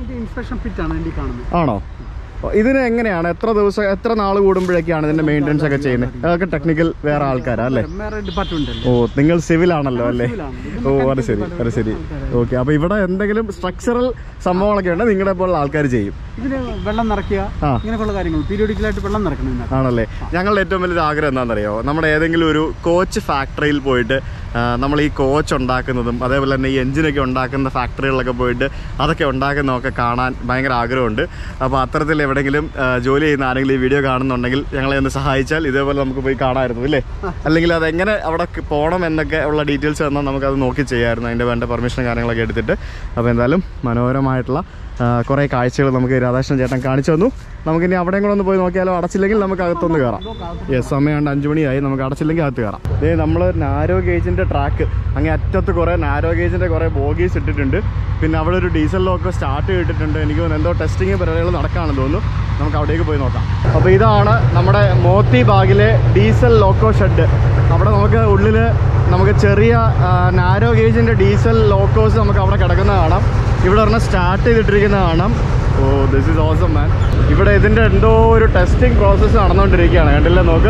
[SPEAKER 2] ആണോ? ഇതിന് എങ്ങനെയാണ്, എത്ര ദിവസം എത്ര നാൾ കൂടുമ്പോഴൊക്കെയാണ് ഇതിന്റെ മെയിൻ്റനൻസ് ഒക്കെ ചെയ്യുന്നത്? അതൊക്കെ ടെക്നിക്കൽ വേറെ ആൾക്കാരാ അല്ലേ? ഓ നിങ്ങൾ സിവിൽ ആണല്ലോ അല്ലേ? ഓ അത് ശരി അത് ശരി. ഓക്കെ. അപ്പോൾ ഇവിടെ എന്തെങ്കിലും സ്ട്രക്ചറൽ സംഭവങ്ങളൊക്കെ ഉണ്ട് നിങ്ങളുടെ പോലുള്ള ആൾക്കാർ ചെയ്യും.
[SPEAKER 3] വെള്ളം നിറയ്ക്കുക, ഇങ്ങനെയുള്ള കാര്യങ്ങൾ പീരിയോഡിക്കലായിട്ട് വെള്ളം നിറക്കണം
[SPEAKER 2] ആണല്ലേ? ഞങ്ങളുടെ ഏറ്റവും വലിയൊരു ആഗ്രഹം എന്താണെന്നറിയോ, നമ്മുടെ ഏതെങ്കിലും ഒരു കോച്ച് ഫാക്ടറിയിൽ പോയിട്ട് നമ്മൾ ഈ കോച്ച് ഉണ്ടാക്കുന്നതും അതേപോലെ തന്നെ ഈ എഞ്ചിനൊക്കെ ഉണ്ടാക്കുന്ന ഫാക്ടറികളിലൊക്കെ പോയിട്ട് അതൊക്കെ ഉണ്ടാക്കുന്നതൊക്കെ കാണാൻ ഭയങ്കര ആഗ്രഹമുണ്ട്. അപ്പോൾ അത്തരത്തിൽ എവിടെയെങ്കിലും ജോലി ചെയ്യുന്ന ആരെങ്കിലും ഈ വീഡിയോ കാണുന്നുണ്ടെങ്കിൽ ഞങ്ങളെ ഒന്ന് സഹായിച്ചാൽ ഇതേപോലെ നമുക്ക് പോയി കാണാമായിരുന്നു ഇല്ലേ? അല്ലെങ്കിൽ അതെങ്ങനെ അവിടെ പോകണം എന്നൊക്കെ ഉള്ള ഡീറ്റെയിൽസ് തന്നാൽ നമുക്കത് നോക്കി ചെയ്യാമായിരുന്നു, അതിൻ്റെ വേണ്ട പെർമിഷനും കാര്യങ്ങളൊക്കെ എടുത്തിട്ട്. അപ്പോൾ എന്തായാലും മനോഹരമായിട്ടുള്ള കുറേ കാഴ്ചകൾ നമുക്ക് രാധാകൃഷ്ണൻ ചേട്ടൻ കാണിച്ചു തന്നു. നമുക്കിനി അവിടെയും കൂടെ ഒന്ന് പോയി നോക്കിയാലോ? അടച്ചില്ലെങ്കിൽ നമുക്ക് അകത്തൊന്ന് കയറാം. യെസ്, സമയമുണ്ട്, അഞ്ച് മണിയായി. നമുക്ക് അടച്ചില്ലെങ്കിൽ അകത്ത് കയറാം. ഇതേ നമ്മൾ നാരോ ഗേജിൻ്റെ ട്രാക്ക് അങ്ങേ അറ്റത്ത് കുറേ നാരോ ഗേജിൻ്റെ കുറേ ബോഗീസ് ഇട്ടിട്ടുണ്ട്. പിന്നെ അവിടെ ഒരു ഡീസൽ ലോക്കോ സ്റ്റാർട്ട് ചെയ്തിട്ടുണ്ട്. എനിക്ക് തോന്നുന്നു എന്തോ ടെസ്റ്റിങ് പരിപാടികൾ നടക്കുകയാണെന്ന് തോന്നുന്നു. നമുക്ക് അവിടേക്ക് പോയി നോക്കാം. അപ്പോൾ ഇതാണ് നമ്മുടെ മോത്തി ബാഗിലെ ഡീസൽ ലോക്കോ ഷെഡ്. അവിടെ നമുക്ക് ഉള്ളിൽ നമുക്ക് ചെറിയ നാരോ ഗേജിൻ്റെ ഡീസൽ ലോക്കോസ് നമുക്ക് അവിടെ കിടക്കുന്ന കാണാം. ഇവിടെ ഒരെണ്ണം സ്റ്റാർട്ട് ചെയ്തിട്ടിരിക്കുന്ന കാണാം. Oh this is awesome man. ഇവിടെ ഇതിൻ്റെ എന്തോ ഒരു ടെസ്റ്റിംഗ് പ്രോസസ്സ് നടന്നുകൊണ്ടിരിക്കുകയാണ്. കണ്ടില്ലേ നോക്ക്.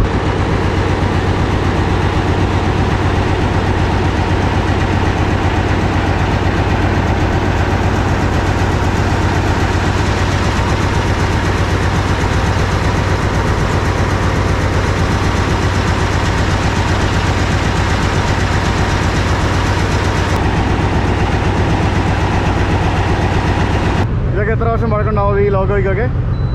[SPEAKER 2] എത്ര വർഷം പഴക്കമുണ്ടാവും ഈ ലോഗോയ്ക്കൊക്കെ?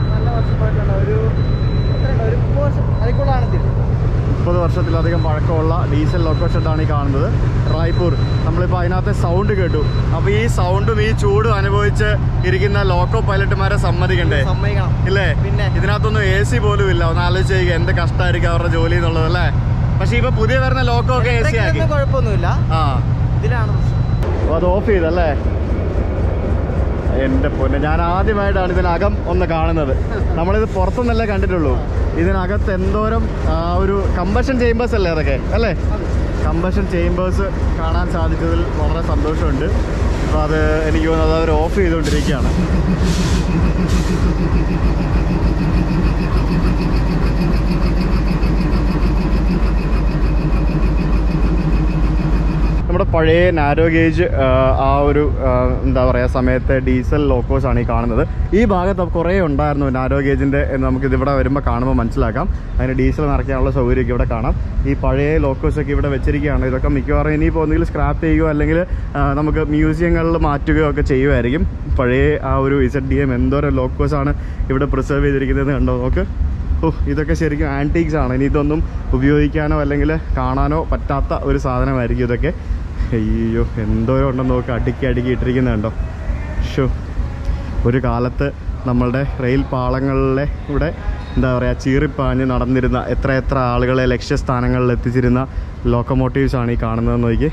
[SPEAKER 2] മുപ്പത് വർഷത്തിലധികം പഴക്കമുള്ള ഡീസൽ ലോക്കോ ഷെഡാണ് ഈ കാണുന്നത്. റായ്പൂർ. നമ്മളിപ്പോൾ അതിനകത്തെ സൗണ്ട് കേട്ടു. അപ്പോൾ ഈ സൗണ്ടും ഈ ചൂടും അനുഭവിച്ച് ഇരിക്കുന്ന ലോക്കോ പൈലറ്റുമാരെ സമ്മതിക്കണ്ടേ? ഇല്ലേ? പിന്നെ ഇതിനകത്തൊന്നും എ സി പോലും ഇല്ല. ഒന്ന് ആലോചിച്ച് ചെയ്യുക, എന്ത് കഷ്ടമായിരിക്കും അവരുടെ ജോലി എന്നുള്ളത് അല്ലേ? പക്ഷെ ഇപ്പൊ പുതിയ വരുന്ന ലോക്കോ ഒക്കെ എ സി ആക്കി. കുഴപ്പമൊന്നുമില്ല. ആ ഇതിലാണ് അത് ഓഫ് ചെയ്തല്ലേ? എൻ്റെ പൊന്നെ, ഞാൻ ആദ്യമായിട്ടാണ് ഇതിനകം ഒന്ന് കാണുന്നത്. നമ്മളിത് പുറത്തുനിന്നല്ലേ കണ്ടിട്ടുള്ളൂ. ഇതിനകത്ത് എന്തോരം ഒരു കമ്പഷൻ ചേമ്പേഴ്സ് അല്ലേ അതൊക്കെ അല്ലേ? കമ്പഷൻ ചേമ്പേഴ്സ് കാണാൻ സാധിച്ചതിൽ വളരെ സന്തോഷമുണ്ട്. അപ്പോൾ അത് എനിക്ക് തോന്നുന്നത് അവർ ഓഫ് ചെയ്തുകൊണ്ടിരിക്കുകയാണ്. നമ്മുടെ പഴയ നാരോ ഗേജ് ആ ഒരു എന്താ പറയുക സമയത്തെ ഡീസൽ ലോക്കോസാണ് ഈ കാണുന്നത്. ഈ ഭാഗത്ത് കുറേ ഉണ്ടായിരുന്നു നാരോ ഗേജിൻ്റെ എന്ന് നമുക്കിത് ഇവിടെ വരുമ്പോൾ കാണുമ്പോൾ മനസ്സിലാക്കാം. അതിന് ഡീസൽ നിറയ്ക്കാനുള്ള സൗകര്യമൊക്കെ ഇവിടെ കാണാം. ഈ പഴയ ലോക്കോസൊക്കെ ഇവിടെ വെച്ചിരിക്കുകയാണ്. ഇതൊക്കെ മിക്കവാറും ഇനിയിപ്പോൾ ഒന്നുകിൽ സ്ക്രാപ്പ് ചെയ്യുകയോ അല്ലെങ്കിൽ നമുക്ക് മ്യൂസിയങ്ങളിൽ മാറ്റുകയോ ഒക്കെ ചെയ്യുമായിരിക്കും. പഴയ ആ ഒരു ഇസഡ് ഡി എം എന്തോരം ലോക്കോസാണ് ഇവിടെ പ്രിസർവ് ചെയ്തിരിക്കുന്നത് കണ്ടോ നോക്ക്. ഓ ഇതൊക്കെ ശരിക്കും ആൻറ്റീക്സ് ആണ്. ഇനി ഇതൊന്നും ഉപയോഗിക്കാനോ അല്ലെങ്കിൽ കാണാനോ പറ്റാത്ത ഒരു സാധനമായിരിക്കും ഇതൊക്കെ. അയ്യോ എന്തോരം ഉണ്ടെന്ന് നോക്ക്, അടുക്കി അടുക്കി ഇട്ടിരിക്കുന്നത് കണ്ടോ. ഷോ ഒരു കാലത്ത് നമ്മളുടെ റെയിൽ പാളങ്ങളിലെ ഇവിടെ എന്താ പറയുക ചീറിപ്പാഞ്ഞ് നടന്നിരുന്ന എത്ര എത്ര ആളുകളെ ലക്ഷ്യസ്ഥാനങ്ങളിൽ എത്തിച്ചിരുന്ന ലോക്കോമോട്ടീവ്സാണ് ഈ കാണുന്നതെന്ന് നോക്കി.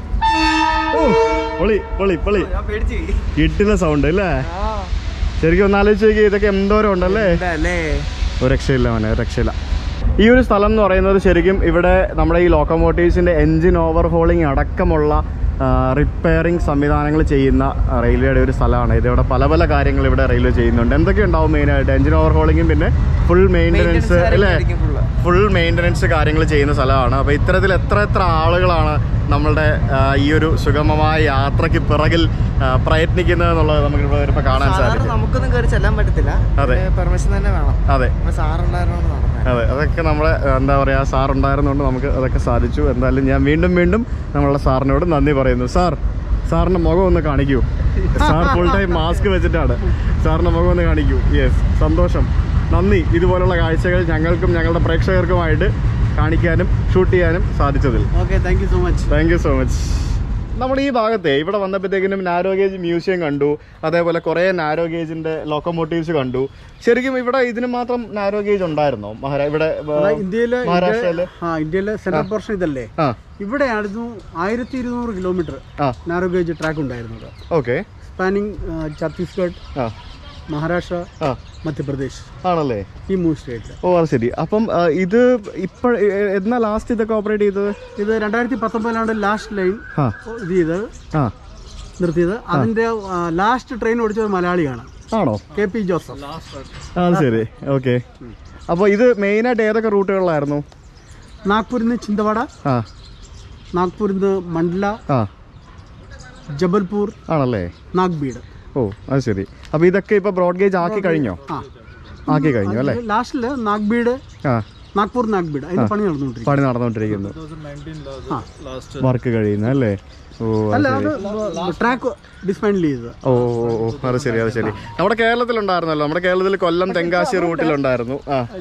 [SPEAKER 2] പൊളി പൊളി പൊളി കിട്ടുന്ന സൗണ്ട് അല്ലേ? ശരിക്കും ഒന്നാലോചിച്ച് നോക്കി, ഇതൊക്കെ എന്തോരം ഉണ്ടല്ലേ? ഒരു രക്ഷയില്ല മോനെ, ഒരു രക്ഷയില്ല. ഈ ഒരു സ്ഥലം എന്ന് പറയുന്നത് ശരിക്കും ഇവിടെ നമ്മുടെ ഈ ലോക്കോമോട്ടീവ്സിൻ്റെ എൻജിൻ ഓവർഹോളിംഗ് അടക്കമുള്ള റിപ്പയറിംഗ് സംവിധാനങ്ങൾ ചെയ്യുന്ന റെയിൽവേയുടെ ഒരു സ്ഥലമാണ്. ഇതിവിടെ പല പല കാര്യങ്ങൾ ഇവിടെ റെയിൽവേ ചെയ്യുന്നുണ്ട്. എന്തൊക്കെ ഉണ്ടാവും മെയിനായിട്ട്? എൻജിൻ ഓവർഹോളിങ്ങും പിന്നെ ഫുൾ മെയിൻ്റനൻസ് അല്ലേ? ഫുൾ മെയിൻ്റനൻസ് കാര്യങ്ങൾ ചെയ്യുന്ന സ്ഥലമാണ്. അപ്പോൾ ഇത്തരത്തിൽ എത്ര എത്ര ആളുകളാണ് നമ്മളുടെ ഈ ഒരു സുഗമമായ യാത്രയ്ക്ക് പിറകിൽ പ്രയത്നിക്കുന്നത് എന്നുള്ളത് നമുക്ക് ഇവിടെ വരുമ്പോൾ കാണാൻ സാധിക്കും.
[SPEAKER 1] നമുക്കൊന്നും കയറി ചെല്ലാൻ പറ്റത്തില്ല. അതെ, പെർമിഷൻ തന്നെ വേണം.
[SPEAKER 2] അതെ,
[SPEAKER 1] സാറുണ്ടായിരുന്നു.
[SPEAKER 2] അതെ, അതൊക്കെ നമ്മളെ എന്താ പറയുക, സാർ ഉണ്ടായിരുന്നുകൊണ്ട് നമുക്ക് അതൊക്കെ സാധിച്ചു. എന്തായാലും ഞാൻ വീണ്ടും വീണ്ടും നമ്മളുടെ സാറിനോട് നന്ദി പറയുന്നു. സാർ, സാറിൻ്റെ മുഖം ഒന്ന് കാണിക്കൂ. സാർ ഫുൾ ടൈം മാസ്ക് വെച്ചിട്ടാണ്. സാറിൻ്റെ മുഖം ഒന്ന് കാണിക്കൂ. യെസ്, സന്തോഷം, നന്ദി. ഇതുപോലുള്ള കാഴ്ചകൾ ഞങ്ങൾക്കും ഞങ്ങളുടെ പ്രേക്ഷകർക്കുമായിട്ട് കാണിക്കാനും ഷൂട്ട് ചെയ്യാനും സാധിച്ചതിൽ
[SPEAKER 3] okay, thank you so much.
[SPEAKER 2] Thank you so much. നമ്മുടെ ഈ ഭാഗത്തെ ഇവിടെ വന്നപ്പോഴത്തേക്കിനും നാരോ ഗേജ് മ്യൂസിയം കണ്ടു, അതേപോലെ കുറേ നാരോ ഗേജിന്റെ ലോക്കോമോട്ടീവ്സ് കണ്ടു. ശരിക്കും ഇവിടെ ഇതിന് മാത്രം നാരോ ഗേജ് ഉണ്ടായിരുന്നോ ഇവിടെ
[SPEAKER 3] ഇന്ത്യയിലെ?
[SPEAKER 2] മഹാരാഷ്ട്രയില്
[SPEAKER 3] ഇന്ത്യയിലെ സെൻട്രൽ പോർഷൻ ഇതല്ലേ, ഇവിടെയായിരുന്നു ആയിരത്തി ഇരുന്നൂറ് കിലോമീറ്റർ നാരോ ഗേജ് ട്രാക്ക് ഉണ്ടായിരുന്നത്.
[SPEAKER 2] ഓക്കെ,
[SPEAKER 3] സ്പാനിങ് ഛത്തീസ്ഗഡ്, മഹാരാഷ്ട്ര, മധ്യപ്രദേശ്
[SPEAKER 2] ആണല്ലേ
[SPEAKER 3] ഈ മൂന്ന് സ്റ്റേറ്റ്.
[SPEAKER 2] ഓ, അത് ശരി. അപ്പം ഇത് ഇപ്പോൾ എന്നാ ലാസ്റ്റ് ഇതൊക്കെ ഓപ്പറേറ്റ് ചെയ്തത്?
[SPEAKER 3] ഇത് രണ്ടായിരത്തി പത്തൊമ്പതിലാണ് ലാസ്റ്റ് ലൈൻ ഇത് ചെയ്തത്, നിർത്തിയത്. അതിന്റെ ലാസ്റ്റ് ട്രെയിൻ ഓടിച്ചത് മലയാളിയാണ്.
[SPEAKER 2] ആണോ?
[SPEAKER 3] K P Joseph.
[SPEAKER 2] അത് ശരി, ഓക്കെ. അപ്പോൾ ഇത് മെയിനായിട്ട് ഏതൊക്കെ റൂട്ടുകളിലായിരുന്നു?
[SPEAKER 3] നാഗ്പൂരിൽ നിന്ന് ചിന്തവാഡ, നാഗ്പൂരിൽ നിന്ന് മണ്ഡല, ജബൽപൂർ, ആണല്ലേ, നാഗ്ബീഡ്.
[SPEAKER 2] ഓ, അത് ശരി. അപ്പൊ ഇതൊക്കെ ഇപ്പൊ ബ്രോഡ് ഗേജ് ആക്കി കഴിഞ്ഞോ? ആക്കി കഴിഞ്ഞു അല്ലേ?
[SPEAKER 3] ലാസ്റ്റില് നാഗ്ബീഡ്, നാഗ്പൂർ നാഗ്ബീഡ് അതിന് പണി നടന്നുകൊണ്ടിരിക്കുന്നു.
[SPEAKER 2] പണി നടന്നുകൊണ്ടിരിക്കുന്നു, വർക്ക് കഴിയുന്നു അല്ലേ? ഓ,
[SPEAKER 3] ട്രാക്ക് ഡിസ്മാൻഡിൽ ചെയ്തത്.
[SPEAKER 2] ഓ ഓ, അത് ശരി, അത് ശരി. നമ്മുടെ കേരളത്തിലുണ്ടായിരുന്നല്ലോ, നമ്മുടെ കേരളത്തിൽ കൊല്ലം തെങ്കാശി റൂട്ടിലുണ്ടായിരുന്നു.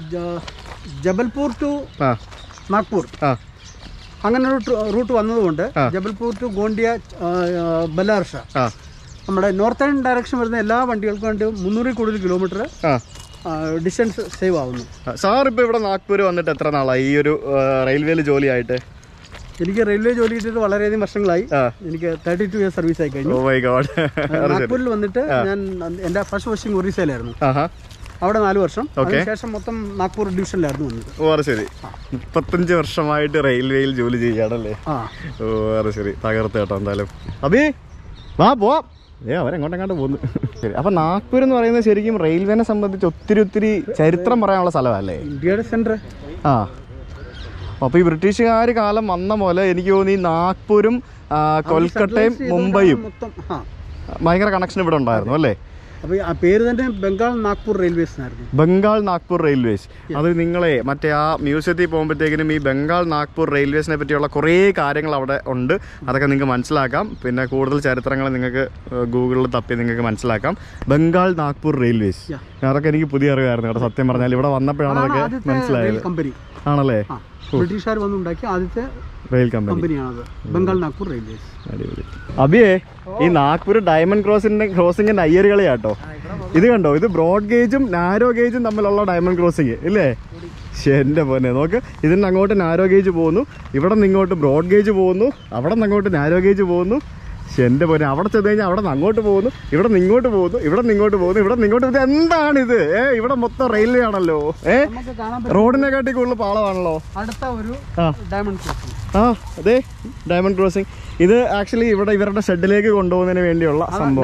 [SPEAKER 3] ജബൽപൂർ ടു നാഗ്പൂർ അങ്ങനെ ഒരു റൂട്ട് വന്നതുകൊണ്ട് ജബൽപൂർ ടു ഗോണ്ടിയ, ബലാർഷ, നമ്മുടെ നോർത്തേൺ ഡയറക്ഷൻ വരുന്ന എല്ലാ വണ്ടികൾക്കും വേണ്ടി മുന്നൂറിൽ കൂടുതൽ കിലോമീറ്റർ ഡിസ്റ്റൻസ് സേവ് ആവുന്നു.
[SPEAKER 2] സാർ ഇപ്പോൾ ഇവിടെ നാഗ്പൂർ വന്നിട്ട് എത്ര നാളായി ഈ ഒരു റെയിൽവേയിൽ ജോലിയായിട്ട്?
[SPEAKER 3] എനിക്ക് റെയിൽവേ ജോലി കിട്ടിയിട്ട് വളരെയധികം വർഷങ്ങളായി. എനിക്ക് തേർട്ടി ടു ഇയേഴ്സ് സർവീസ് ആയി കഴിഞ്ഞു. നാഗ്പൂരിൽ വന്നിട്ട് ഞാൻ എൻ്റെ ഫസ്റ്റ് പോസ്റ്റിംഗ് ഒറീസയിലായിരുന്നു. അവിടെ നാല് വർഷം, അതിനുശേഷം മൊത്തം നാഗ്പൂർ ഡിവിഷനിലായിരുന്നു വന്നത്.
[SPEAKER 2] ഓ, അത് ശരി. മുപ്പത്തഞ്ച് വർഷമായിട്ട് റെയിൽവേയിൽ ജോലി ചെയ്യാണല്ലേ? ഓ, അത് ശരി, തകർത്ത് കേട്ടോ. എന്തായാലും അബി വാ പോവാം. ഏ, അവരെങ്ങോട്ടെങ്ങോട്ട് പോകുന്നു. ശരി, അപ്പൊ നാഗ്പൂർ എന്ന് പറയുന്നത് ശരിക്കും റെയിൽവേനെ സംബന്ധിച്ച് ഒത്തിരി ഒത്തിരി ചരിത്രം പറയാനുള്ള സ്ഥലമല്ലേ?
[SPEAKER 3] ഇന്ത്യയുടെ സെന്റർ.
[SPEAKER 2] ആ, അപ്പൊ ഈ ബ്രിട്ടീഷുകാർ കാലം വന്ന പോലെ എനിക്ക് തോന്നി നാഗ്പൂരും കൊൽക്കട്ടയും മുംബൈയും ഭയങ്കര കണക്ഷൻ ഇവിടെ ഉണ്ടായിരുന്നു അല്ലേ?
[SPEAKER 3] അപ്പോൾ ആ പേര് തന്നെ ബംഗാൾ നാഗ്പൂർ റെയിൽവേസ് എന്നായിരുന്നു.
[SPEAKER 2] ബംഗാൾ നാഗ്പൂർ റെയിൽവേസ്. അത് നിങ്ങളെ മറ്റേ ആ മ്യൂസിയത്തിൽ പോകുമ്പോഴത്തേക്കിനും ഈ ബംഗാൾ നാഗ്പൂർ റെയിൽവേസിനെ പറ്റിയുള്ള കുറേ കാര്യങ്ങൾ അവിടെ ഉണ്ട്. അതൊക്കെ നിങ്ങൾക്ക് മനസ്സിലാക്കാം. പിന്നെ കൂടുതൽ ചരിത്രങ്ങൾ നിങ്ങൾക്ക് ഗൂഗിളിൽ തപ്പി നിങ്ങൾക്ക് മനസ്സിലാക്കാം. ബംഗാൾ നാഗ്പൂർ റെയിൽവേസ്, അതൊക്കെ എനിക്ക് പുതിയ അറിവായിരുന്നു കേട്ടോ. സത്യം പറഞ്ഞാൽ ഇവിടെ വന്നപ്പോഴാണ് അതൊക്കെ മനസ്സിലായത്. ആണല്ലേ?
[SPEAKER 3] ബ്രിട്ടീഷുകാർ വന്നുണ്ടാക്കിയ ആദ്യത്തെ
[SPEAKER 2] റെയിൽ കമ്പനിയാണത്
[SPEAKER 3] ബംഗാൾ നാഗ്പൂർ റെയിൽവേസ്.
[SPEAKER 2] അടിപൊളി. അബിയേ, ഈ നാഗ്പൂർ ഡയമണ്ട് ക്രോസിന്റെ ക്രോസിംഗിന്റെ അയ്യർ കളിയാട്ടോ. ഇത് കണ്ടോ, ഇത് ബ്രോഡ് ഗേജും നാരോ ഗേജും തമ്മിലുള്ള ഡയമണ്ട് ക്രോസിംഗ് ഇല്ലേ? എന്റെ പോലെ നോക്ക്, ഇതിന് അങ്ങോട്ട് നാരോ ഗേജ് പോകുന്നു, ഇവിടെ നിന്ന് ഇങ്ങോട്ട് ബ്രോഡ് ഗേജ് പോകുന്നു, അവിടെ നിന്ന് അങ്ങോട്ട് നാരോ ഗേജ് പോകുന്നു. എന്റെ പോലെ അവിടെ ചെന്ന് കഴിഞ്ഞാൽ അവിടെ നിന്ന് അങ്ങോട്ട് പോകുന്നു, ഇവിടെ നിന്ന് ഇങ്ങോട്ട് പോകുന്നു, ഇവിടെ നിന്ന് ഇങ്ങോട്ട് പോകുന്നു, ഇവിടെ നിന്ന് ഇങ്ങോട്ട്. ഇത് എന്താണിത്? ഏ, ഇവിടെ മൊത്തം റെയിൽവേ ആണല്ലോ. ഏ, റോഡിനെക്കാട്ടി കൂടുതൽ പാളമാണല്ലോ.
[SPEAKER 3] അടുത്ത ഒരു ഡയമണ്ട് ക്രോസിംഗ്.
[SPEAKER 2] ആ, അതെ, ഡയമണ്ട് ക്രോസിംഗ്. ഇത് ആക്ച്വലി ഇവിടെ ഇവരുടെ ഷെഡിലേക്ക് കൊണ്ടുപോകുന്നതിന് വേണ്ടിയുള്ള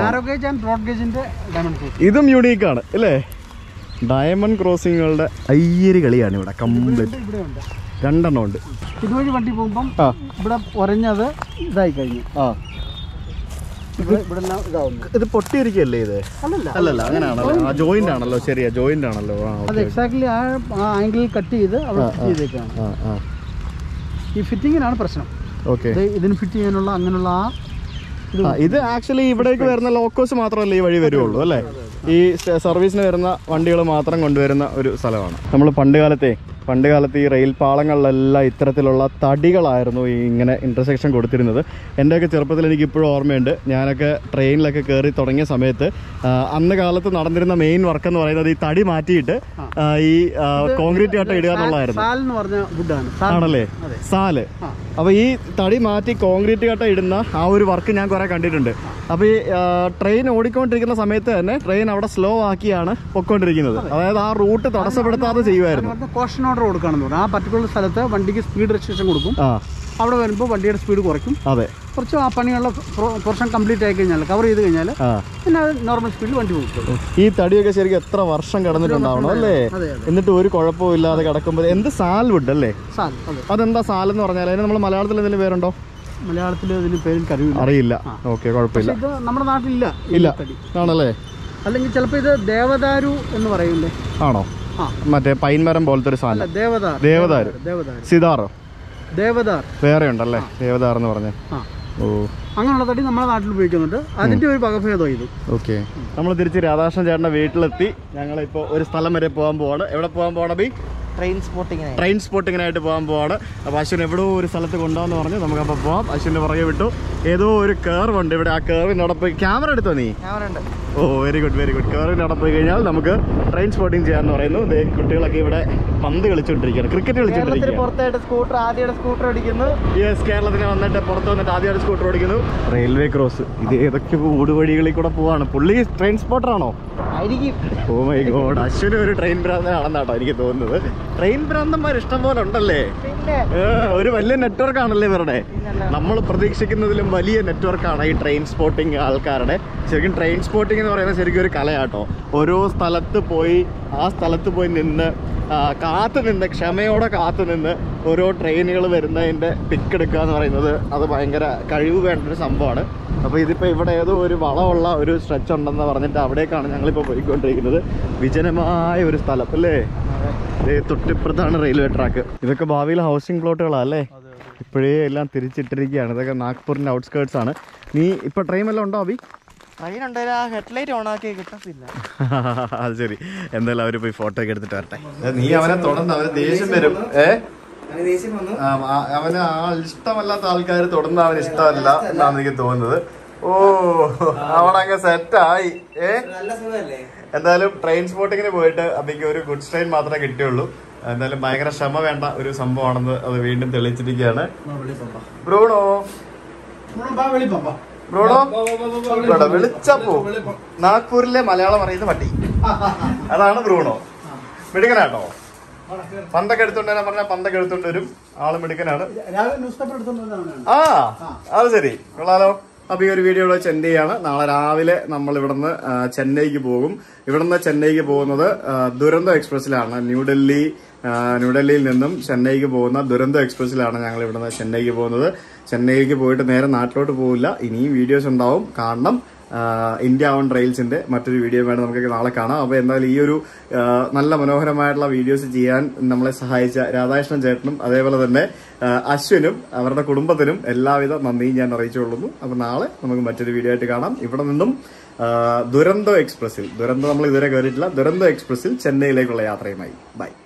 [SPEAKER 2] സംഭവം. ഇതും യുണീക്കാണ് അല്ലേ? ഡയമണ്ട് ക്രോസിങ്ങുകളുടെ അയ്യര് കളിയാണ് ഇവിടെ കംപ്ലീറ്റ്. രണ്ടെണ്ണം ഉണ്ട്.
[SPEAKER 3] ഇതുവഴി വണ്ടി പോകുമ്പം ഇവിടെ ഒരഞ്ഞത് ഇതായി കഴിഞ്ഞു.
[SPEAKER 2] ആ, ഇത് പൊട്ടിയിരിക്കല്ലേ? ഇത് അല്ലല്ല, അങ്ങനെയാണല്ലോ. ആ, ജോയിന്റ് ആണല്ലോ. ശരിയാ, ജോയിന്റ് ആണല്ലോ.
[SPEAKER 3] അത് എക്സാക്ട്ലി ആ ആംഗിളിൽ കട്ട് ചെയ്ത് അവിടെ ചെയ്തേക്കാണ്. ഈ ഫിറ്റിങ്ങിനാണ് പ്രശ്നം.
[SPEAKER 2] ഓക്കെ,
[SPEAKER 3] ഇതിന് ഫിറ്റ് ചെയ്യാനുള്ള അങ്ങനെയുള്ള ആ
[SPEAKER 2] ഇത് ആക്ച്വലി ഇവിടേക്ക് വരുന്ന ലോക്കോസ് മാത്രമല്ല ഈ വഴി വരുള്ളൂ അല്ലേ? ഈ സർവീസിന് വരുന്ന വണ്ടികൾ മാത്രം കൊണ്ടുവരുന്ന ഒരു സ്ഥലമാണ്. നമ്മൾ പണ്ട് കാലത്തെ പണ്ട് കാലത്ത് ഈ റെയിൽ പാളങ്ങളിലെല്ലാം ഇത്തരത്തിലുള്ള തടികളായിരുന്നു ഈ ഇങ്ങനെ ഇൻ്റർസെക്ഷൻ കൊടുത്തിരുന്നത്. എൻ്റെയൊക്കെ ചെറുപ്പത്തിൽ എനിക്ക് ഇപ്പോഴും ഓർമ്മയുണ്ട്. ഞാനൊക്കെ ട്രെയിനിലൊക്കെ കയറി തുടങ്ങിയ സമയത്ത് അന്ന് കാലത്ത് നടന്നിരുന്ന മെയിൻ വർക്ക് എന്ന് പറയുന്നത് ഈ തടി മാറ്റിയിട്ട് ഈ കോൺക്രീറ്റ് കട്ട ഇടുക എന്നുള്ളതായിരുന്നു. ആണല്ലേ, സാല്. അപ്പോൾ ഈ തടി മാറ്റി കോൺക്രീറ്റ് കട്ട ഇടുന്ന ആ ഒരു വർക്ക് ഞാൻ കുറേ കണ്ടിട്ടുണ്ട്. അപ്പോൾ ഈ ട്രെയിൻ ഓടിക്കൊണ്ടിരിക്കുന്ന സമയത്ത് തന്നെ ട്രെയിൻ അവിടെ സ്ലോ ആക്കിയാണ് പൊയ്ക്കൊണ്ടിരിക്കുന്നത്. അതായത് ആ റൂട്ട് തടസ്സപ്പെടുത്താതെ ചെയ്യുമായിരുന്നു.
[SPEAKER 3] കോഷൻ ഓർഡർ കൊടുക്കുകയാണെന്ന് പറഞ്ഞാൽ ആ പർട്ടിക്കുലർ സ്ഥലത്ത് വണ്ടിക്ക് സ്പീഡ് റെസ്ട്രിക്ഷൻ കൊടുക്കും. അവിടെ വരുമ്പോൾ വണ്ടിയുടെ സ്പീഡ് കുറയ്ക്കും. അതെ, കുറച്ച് ആ പണിയുള്ള പോർഷൻ കംപ്ലീറ്റ് ആയി കഴിഞ്ഞാൽ, കവർ ചെയ്ത് കഴിഞ്ഞാൽ പിന്നെ നോർമൽ സ്പീഡിൽ വണ്ടി പോകും.
[SPEAKER 2] ഈ തടിയൊക്കെ ശരിക്കും എത്ര വർഷം കിടന്നിട്ടുണ്ടാവണം അല്ലേ? എന്നിട്ട് ഒരു കുഴപ്പവും ഇല്ലാതെ കിടക്കുമ്പോൾ എന്ത് സാൽ വുഡ് അല്ലേ? സാൽ. അതെന്താ സാൽ എന്ന് പറഞ്ഞാൽ അതിന് നമ്മൾ മലയാളത്തിൽ എന്തെങ്കിലും പേരുണ്ടോ?
[SPEAKER 3] മലയാളത്തിൽ ഇതിന് പേരും കരുവില്ല, അറിയില്ല.
[SPEAKER 2] ഓക്കെ, കുഴപ്പമില്ല.
[SPEAKER 3] ഇത് നമ്മുടെ നാട്ടിലില്ല.
[SPEAKER 2] ഇല്ല ആണല്ലേ? അല്ലെങ്കിൽ
[SPEAKER 3] ചിലപ്പോൾ ഇത് ദേവദാരു എന്ന് പറയൂലേ?
[SPEAKER 2] ആണോ? മറ്റേ പൈൻമരം പോലത്തെ ഒരു സാധനം.
[SPEAKER 3] ദേവദാർ.
[SPEAKER 2] ദേവദാരു. സിതാറോ?
[SPEAKER 3] ദേവദാർ
[SPEAKER 2] വേറെ ഉണ്ടല്ലേ? ദേവദാർ എന്ന് പറഞ്ഞ. ഓ,
[SPEAKER 3] അങ്ങനെയുള്ള തടി നമ്മുടെ നാട്ടിൽ ഉപയോഗിക്കുന്നുണ്ട്. അതിന്റെ ഒരു വകഭേദം ഇത്.
[SPEAKER 2] ഓക്കെ, നമ്മൾ തിരിച്ച് രാധാകൃഷ്ണൻ ചേട്ടൻ്റെ വീട്ടിലെത്തി. ഞങ്ങളിപ്പോൾ ഒരു സ്ഥലം വരെ പോകാൻ പോവാണ്. എവിടെ പോകാൻ പോകണം ബി?
[SPEAKER 1] ട്രെയിൻ സ്പോട്ടിങ്ങിന്
[SPEAKER 2] ട്രെയിൻ സ്പോട്ടിങ്ങിനായിട്ട് പോകാൻ പോവാണ്. അപ്പോൾ അശ്വിൻ എവിടെയോ ഒരു സ്ഥലത്ത് കൊണ്ടുപോകാന്ന് പറഞ്ഞു. നമുക്കപ്പോൾ പോവാം. അശ്വിൻ്റെ പുറകെ വിട്ടു. ഏതോ ഒരു കേർവ് ഉണ്ട് ഇവിടെ. ആ കേർവിനോടെ പോയി ക്യാമറ എടുത്തോ നീ? ഓ, വെരി ഗുഡ് വെരി ഗുഡ്. കേർവിനോടെ പോയി കഴിഞ്ഞാൽ നമുക്ക് ട്രെയിൻ സ്പോട്ടിങ് ചെയ്യാന്ന് പറയുന്നു. കുട്ടികളൊക്കെ ഇവിടെ പന്ത് കളിച്ചുകൊണ്ടിരിക്കുകയാണ്, ക്രിക്കറ്റ് കളിച്ചുകൊണ്ടിരിക്കുകയാണ്.
[SPEAKER 1] സ്കൂട്ടർ ആദ്യമായിട്ട് സ്കൂട്ടർ ഓടിക്കുന്നു.
[SPEAKER 2] യെസ്, കേരളത്തിന് വന്നിട്ട് പുറത്ത് വന്നിട്ട് ആദ്യമായിട്ട് സ്കൂട്ടർ ഓടിക്കുന്നു. Railway cross. ഇത് ഏതൊക്കെ ഊടുവഴികളിൽ കൂടെ പോവാണ്. പുള്ളി ട്രെയിൻ സ്പോട്ടറാണോ? ഓ മൈ ഗോഡ്, അശ്വിന് ഒരു ട്രെയിൻ ഭ്രാന്തനാണെന്നാട്ടോ എനിക്ക് തോന്നുന്നത്. ട്രെയിൻ ഭ്രാന്തന്മാർ ഇഷ്ടം പോലെ ഉണ്ടല്ലേ? ഒരു വലിയ നെറ്റ്വർക്ക് ആണല്ലേ ഇവരുടെ. നമ്മൾ പ്രതീക്ഷിക്കുന്നതിലും വലിയ നെറ്റ്വർക്കാണ് ഈ ട്രെയിൻ സ്പോട്ടിങ് ആൾക്കാരുടെ. ശരിക്കും ട്രെയിൻ സ്പോട്ടിങ് എന്ന് പറയുന്നത് ശരിക്കും ഒരു കലയാട്ടോ. ഓരോ സ്ഥലത്ത് പോയി ആ സ്ഥലത്ത് പോയി നിന്ന് കാത്തു നിന്ന് ക്ഷമയോടെ കാത്തു നിന്ന് ഓരോ ട്രെയിനുകൾ വരുന്നതിൻ്റെ പിക്ക് എടുക്കുക എന്ന് പറയുന്നത് അത് ഭയങ്കര കഴിവ് വേണ്ടൊരു സംഭവമാണ്. അപ്പോൾ ഇതിപ്പോൾ ഇവിടെ ഏതോ ഒരു വളമുള്ള ഒരു സ്ട്രെച്ച് ഉണ്ടെന്ന് പറഞ്ഞിട്ട് അവിടേക്കാണ് ഞങ്ങളിപ്പോൾ പോയിക്കൊണ്ടിരിക്കുന്നത്. വിജനമായ ഒരു സ്ഥലം അല്ലേ? തൊട്ടിപ്പുറത്താണ് റെയിൽവേ ട്രാക്ക്. ഇതൊക്കെ ഭാവിയിൽ ഹൗസിംഗ് പ്ലോട്ടുകളാണ് അല്ലേ? ഇപ്പോഴേ എല്ലാം തിരിച്ചിട്ടിരിക്കുകയാണ്. ഇതൊക്കെ നാഗ്പൂരിൻ്റെ ഔട്ട്സ്കേർട്സ് ആണ്. നീ ഇപ്പോൾ ട്രെയിൻ വല്ലതും ഉണ്ടോ അബി?
[SPEAKER 1] ഹെഡ്ലൈറ്റ് ഓൺ ആക്കി കിട്ടത്തില്ല.
[SPEAKER 2] അത് ശരി, എന്തായാലും അവര് പോയി ഫോട്ടോ ഒക്കെ എടുത്തിട്ട് വരട്ടെ. നീ അവനെ തുടർന്ന് അവന് ദേഷ്യം വരും. ഏ അവന് ആ ഇഷ്ടമല്ലാത്ത ആൾക്കാർ തുടർന്ന് അവന് ഇഷ്ടമല്ല എന്നാണ് എനിക്ക് തോന്നുന്നത്. ഓ, അവനങ്ങ് സെറ്റായി. ഏ എന്തായാലും ട്രെയിൻ സ്പോട്ടിങ്ങിന് പോയിട്ട് അബിക്ക് ഒരു ഗുഡ് സ്റ്റൈൽ മാത്രമേ കിട്ടിയുള്ളൂ. എന്തായാലും ഭയങ്കര ക്ഷമ വേണ്ട ഒരു സംഭവമാണെന്ന് അത് വീണ്ടും തെളിയിച്ചിരിക്കുകയാണ്. ബ്രൂണോ ബ്രോണോ ഇവിടെ വിളിച്ചപ്പോ നാഗ്പൂരിലെ മലയാളം അറിയുന്ന പട്ടി, അതാണ് ബ്രൂണോ. മിടുക്കനാട്ടോ. പന്തൊക്കെ എടുത്തോണ്ട് വരാൻ പറഞ്ഞാൽ പന്തൊക്കെ എടുത്തോണ്ട് വരും. ആള് മിടുക്കനാണ്. ആ അത് ശരി, കൊള്ളാലോ. അപ്പൊ ഈ ഒരു വീഡിയോ ഇവിടെ ചെന്നൈ ചെയ്യാണ്. നാളെ രാവിലെ നമ്മൾ ഇവിടുന്ന് ചെന്നൈക്ക് പോകും. ഇവിടുന്ന് ചെന്നൈക്ക് പോകുന്നത് ദുരന്തോ എക്സ്പ്രസിലാണ്. ന്യൂഡൽഹി ന്യൂഡൽഹിയിൽ നിന്നും ചെന്നൈക്ക് പോകുന്ന ദുരന്തോ എക്സ്പ്രസിലാണ് ഞങ്ങൾ ഇവിടുന്ന് ചെന്നൈക്ക് പോകുന്നത്. ചെന്നൈക്ക് പോയിട്ട് നേരെ നാട്ടിലോട്ട് പോകില്ല. ഇനിയും വീഡിയോസ് ഉണ്ടാവും, കാണണം. ഇന്ത്യ ഓൺ റെയിൽസിന്റെ മറ്റൊരു വീഡിയോ വേണം നമുക്ക് നാളെ കാണാം. അപ്പോൾ എന്തായാലും ഈ ഒരു നല്ല മനോഹരമായിട്ടുള്ള വീഡിയോസ് ചെയ്യാൻ നമ്മളെ സഹായിച്ച രാധാകൃഷ്ണൻ ചേട്ടനും അതേപോലെ തന്നെ അശ്വിനും അവരുടെ കുടുംബത്തിനും എല്ലാവിധ നന്ദിയും ഞാൻ അറിയിച്ചുകൊള്ളുന്നു. അപ്പോൾ നാളെ നമുക്ക് മറ്റൊരു വീഡിയോ ആയിട്ട് കാണാം. ഇവിടെ നിന്നും ദുരന്തോ എക്സ്പ്രസിൽ, ദുരന്തോ നമ്മൾ ഇതുവരെ കയറിയിട്ടില്ല, ദുരന്തോ എക്സ്പ്രസിൽ ചെന്നൈയിലേക്കുള്ള യാത്രയുമായി. ബൈ.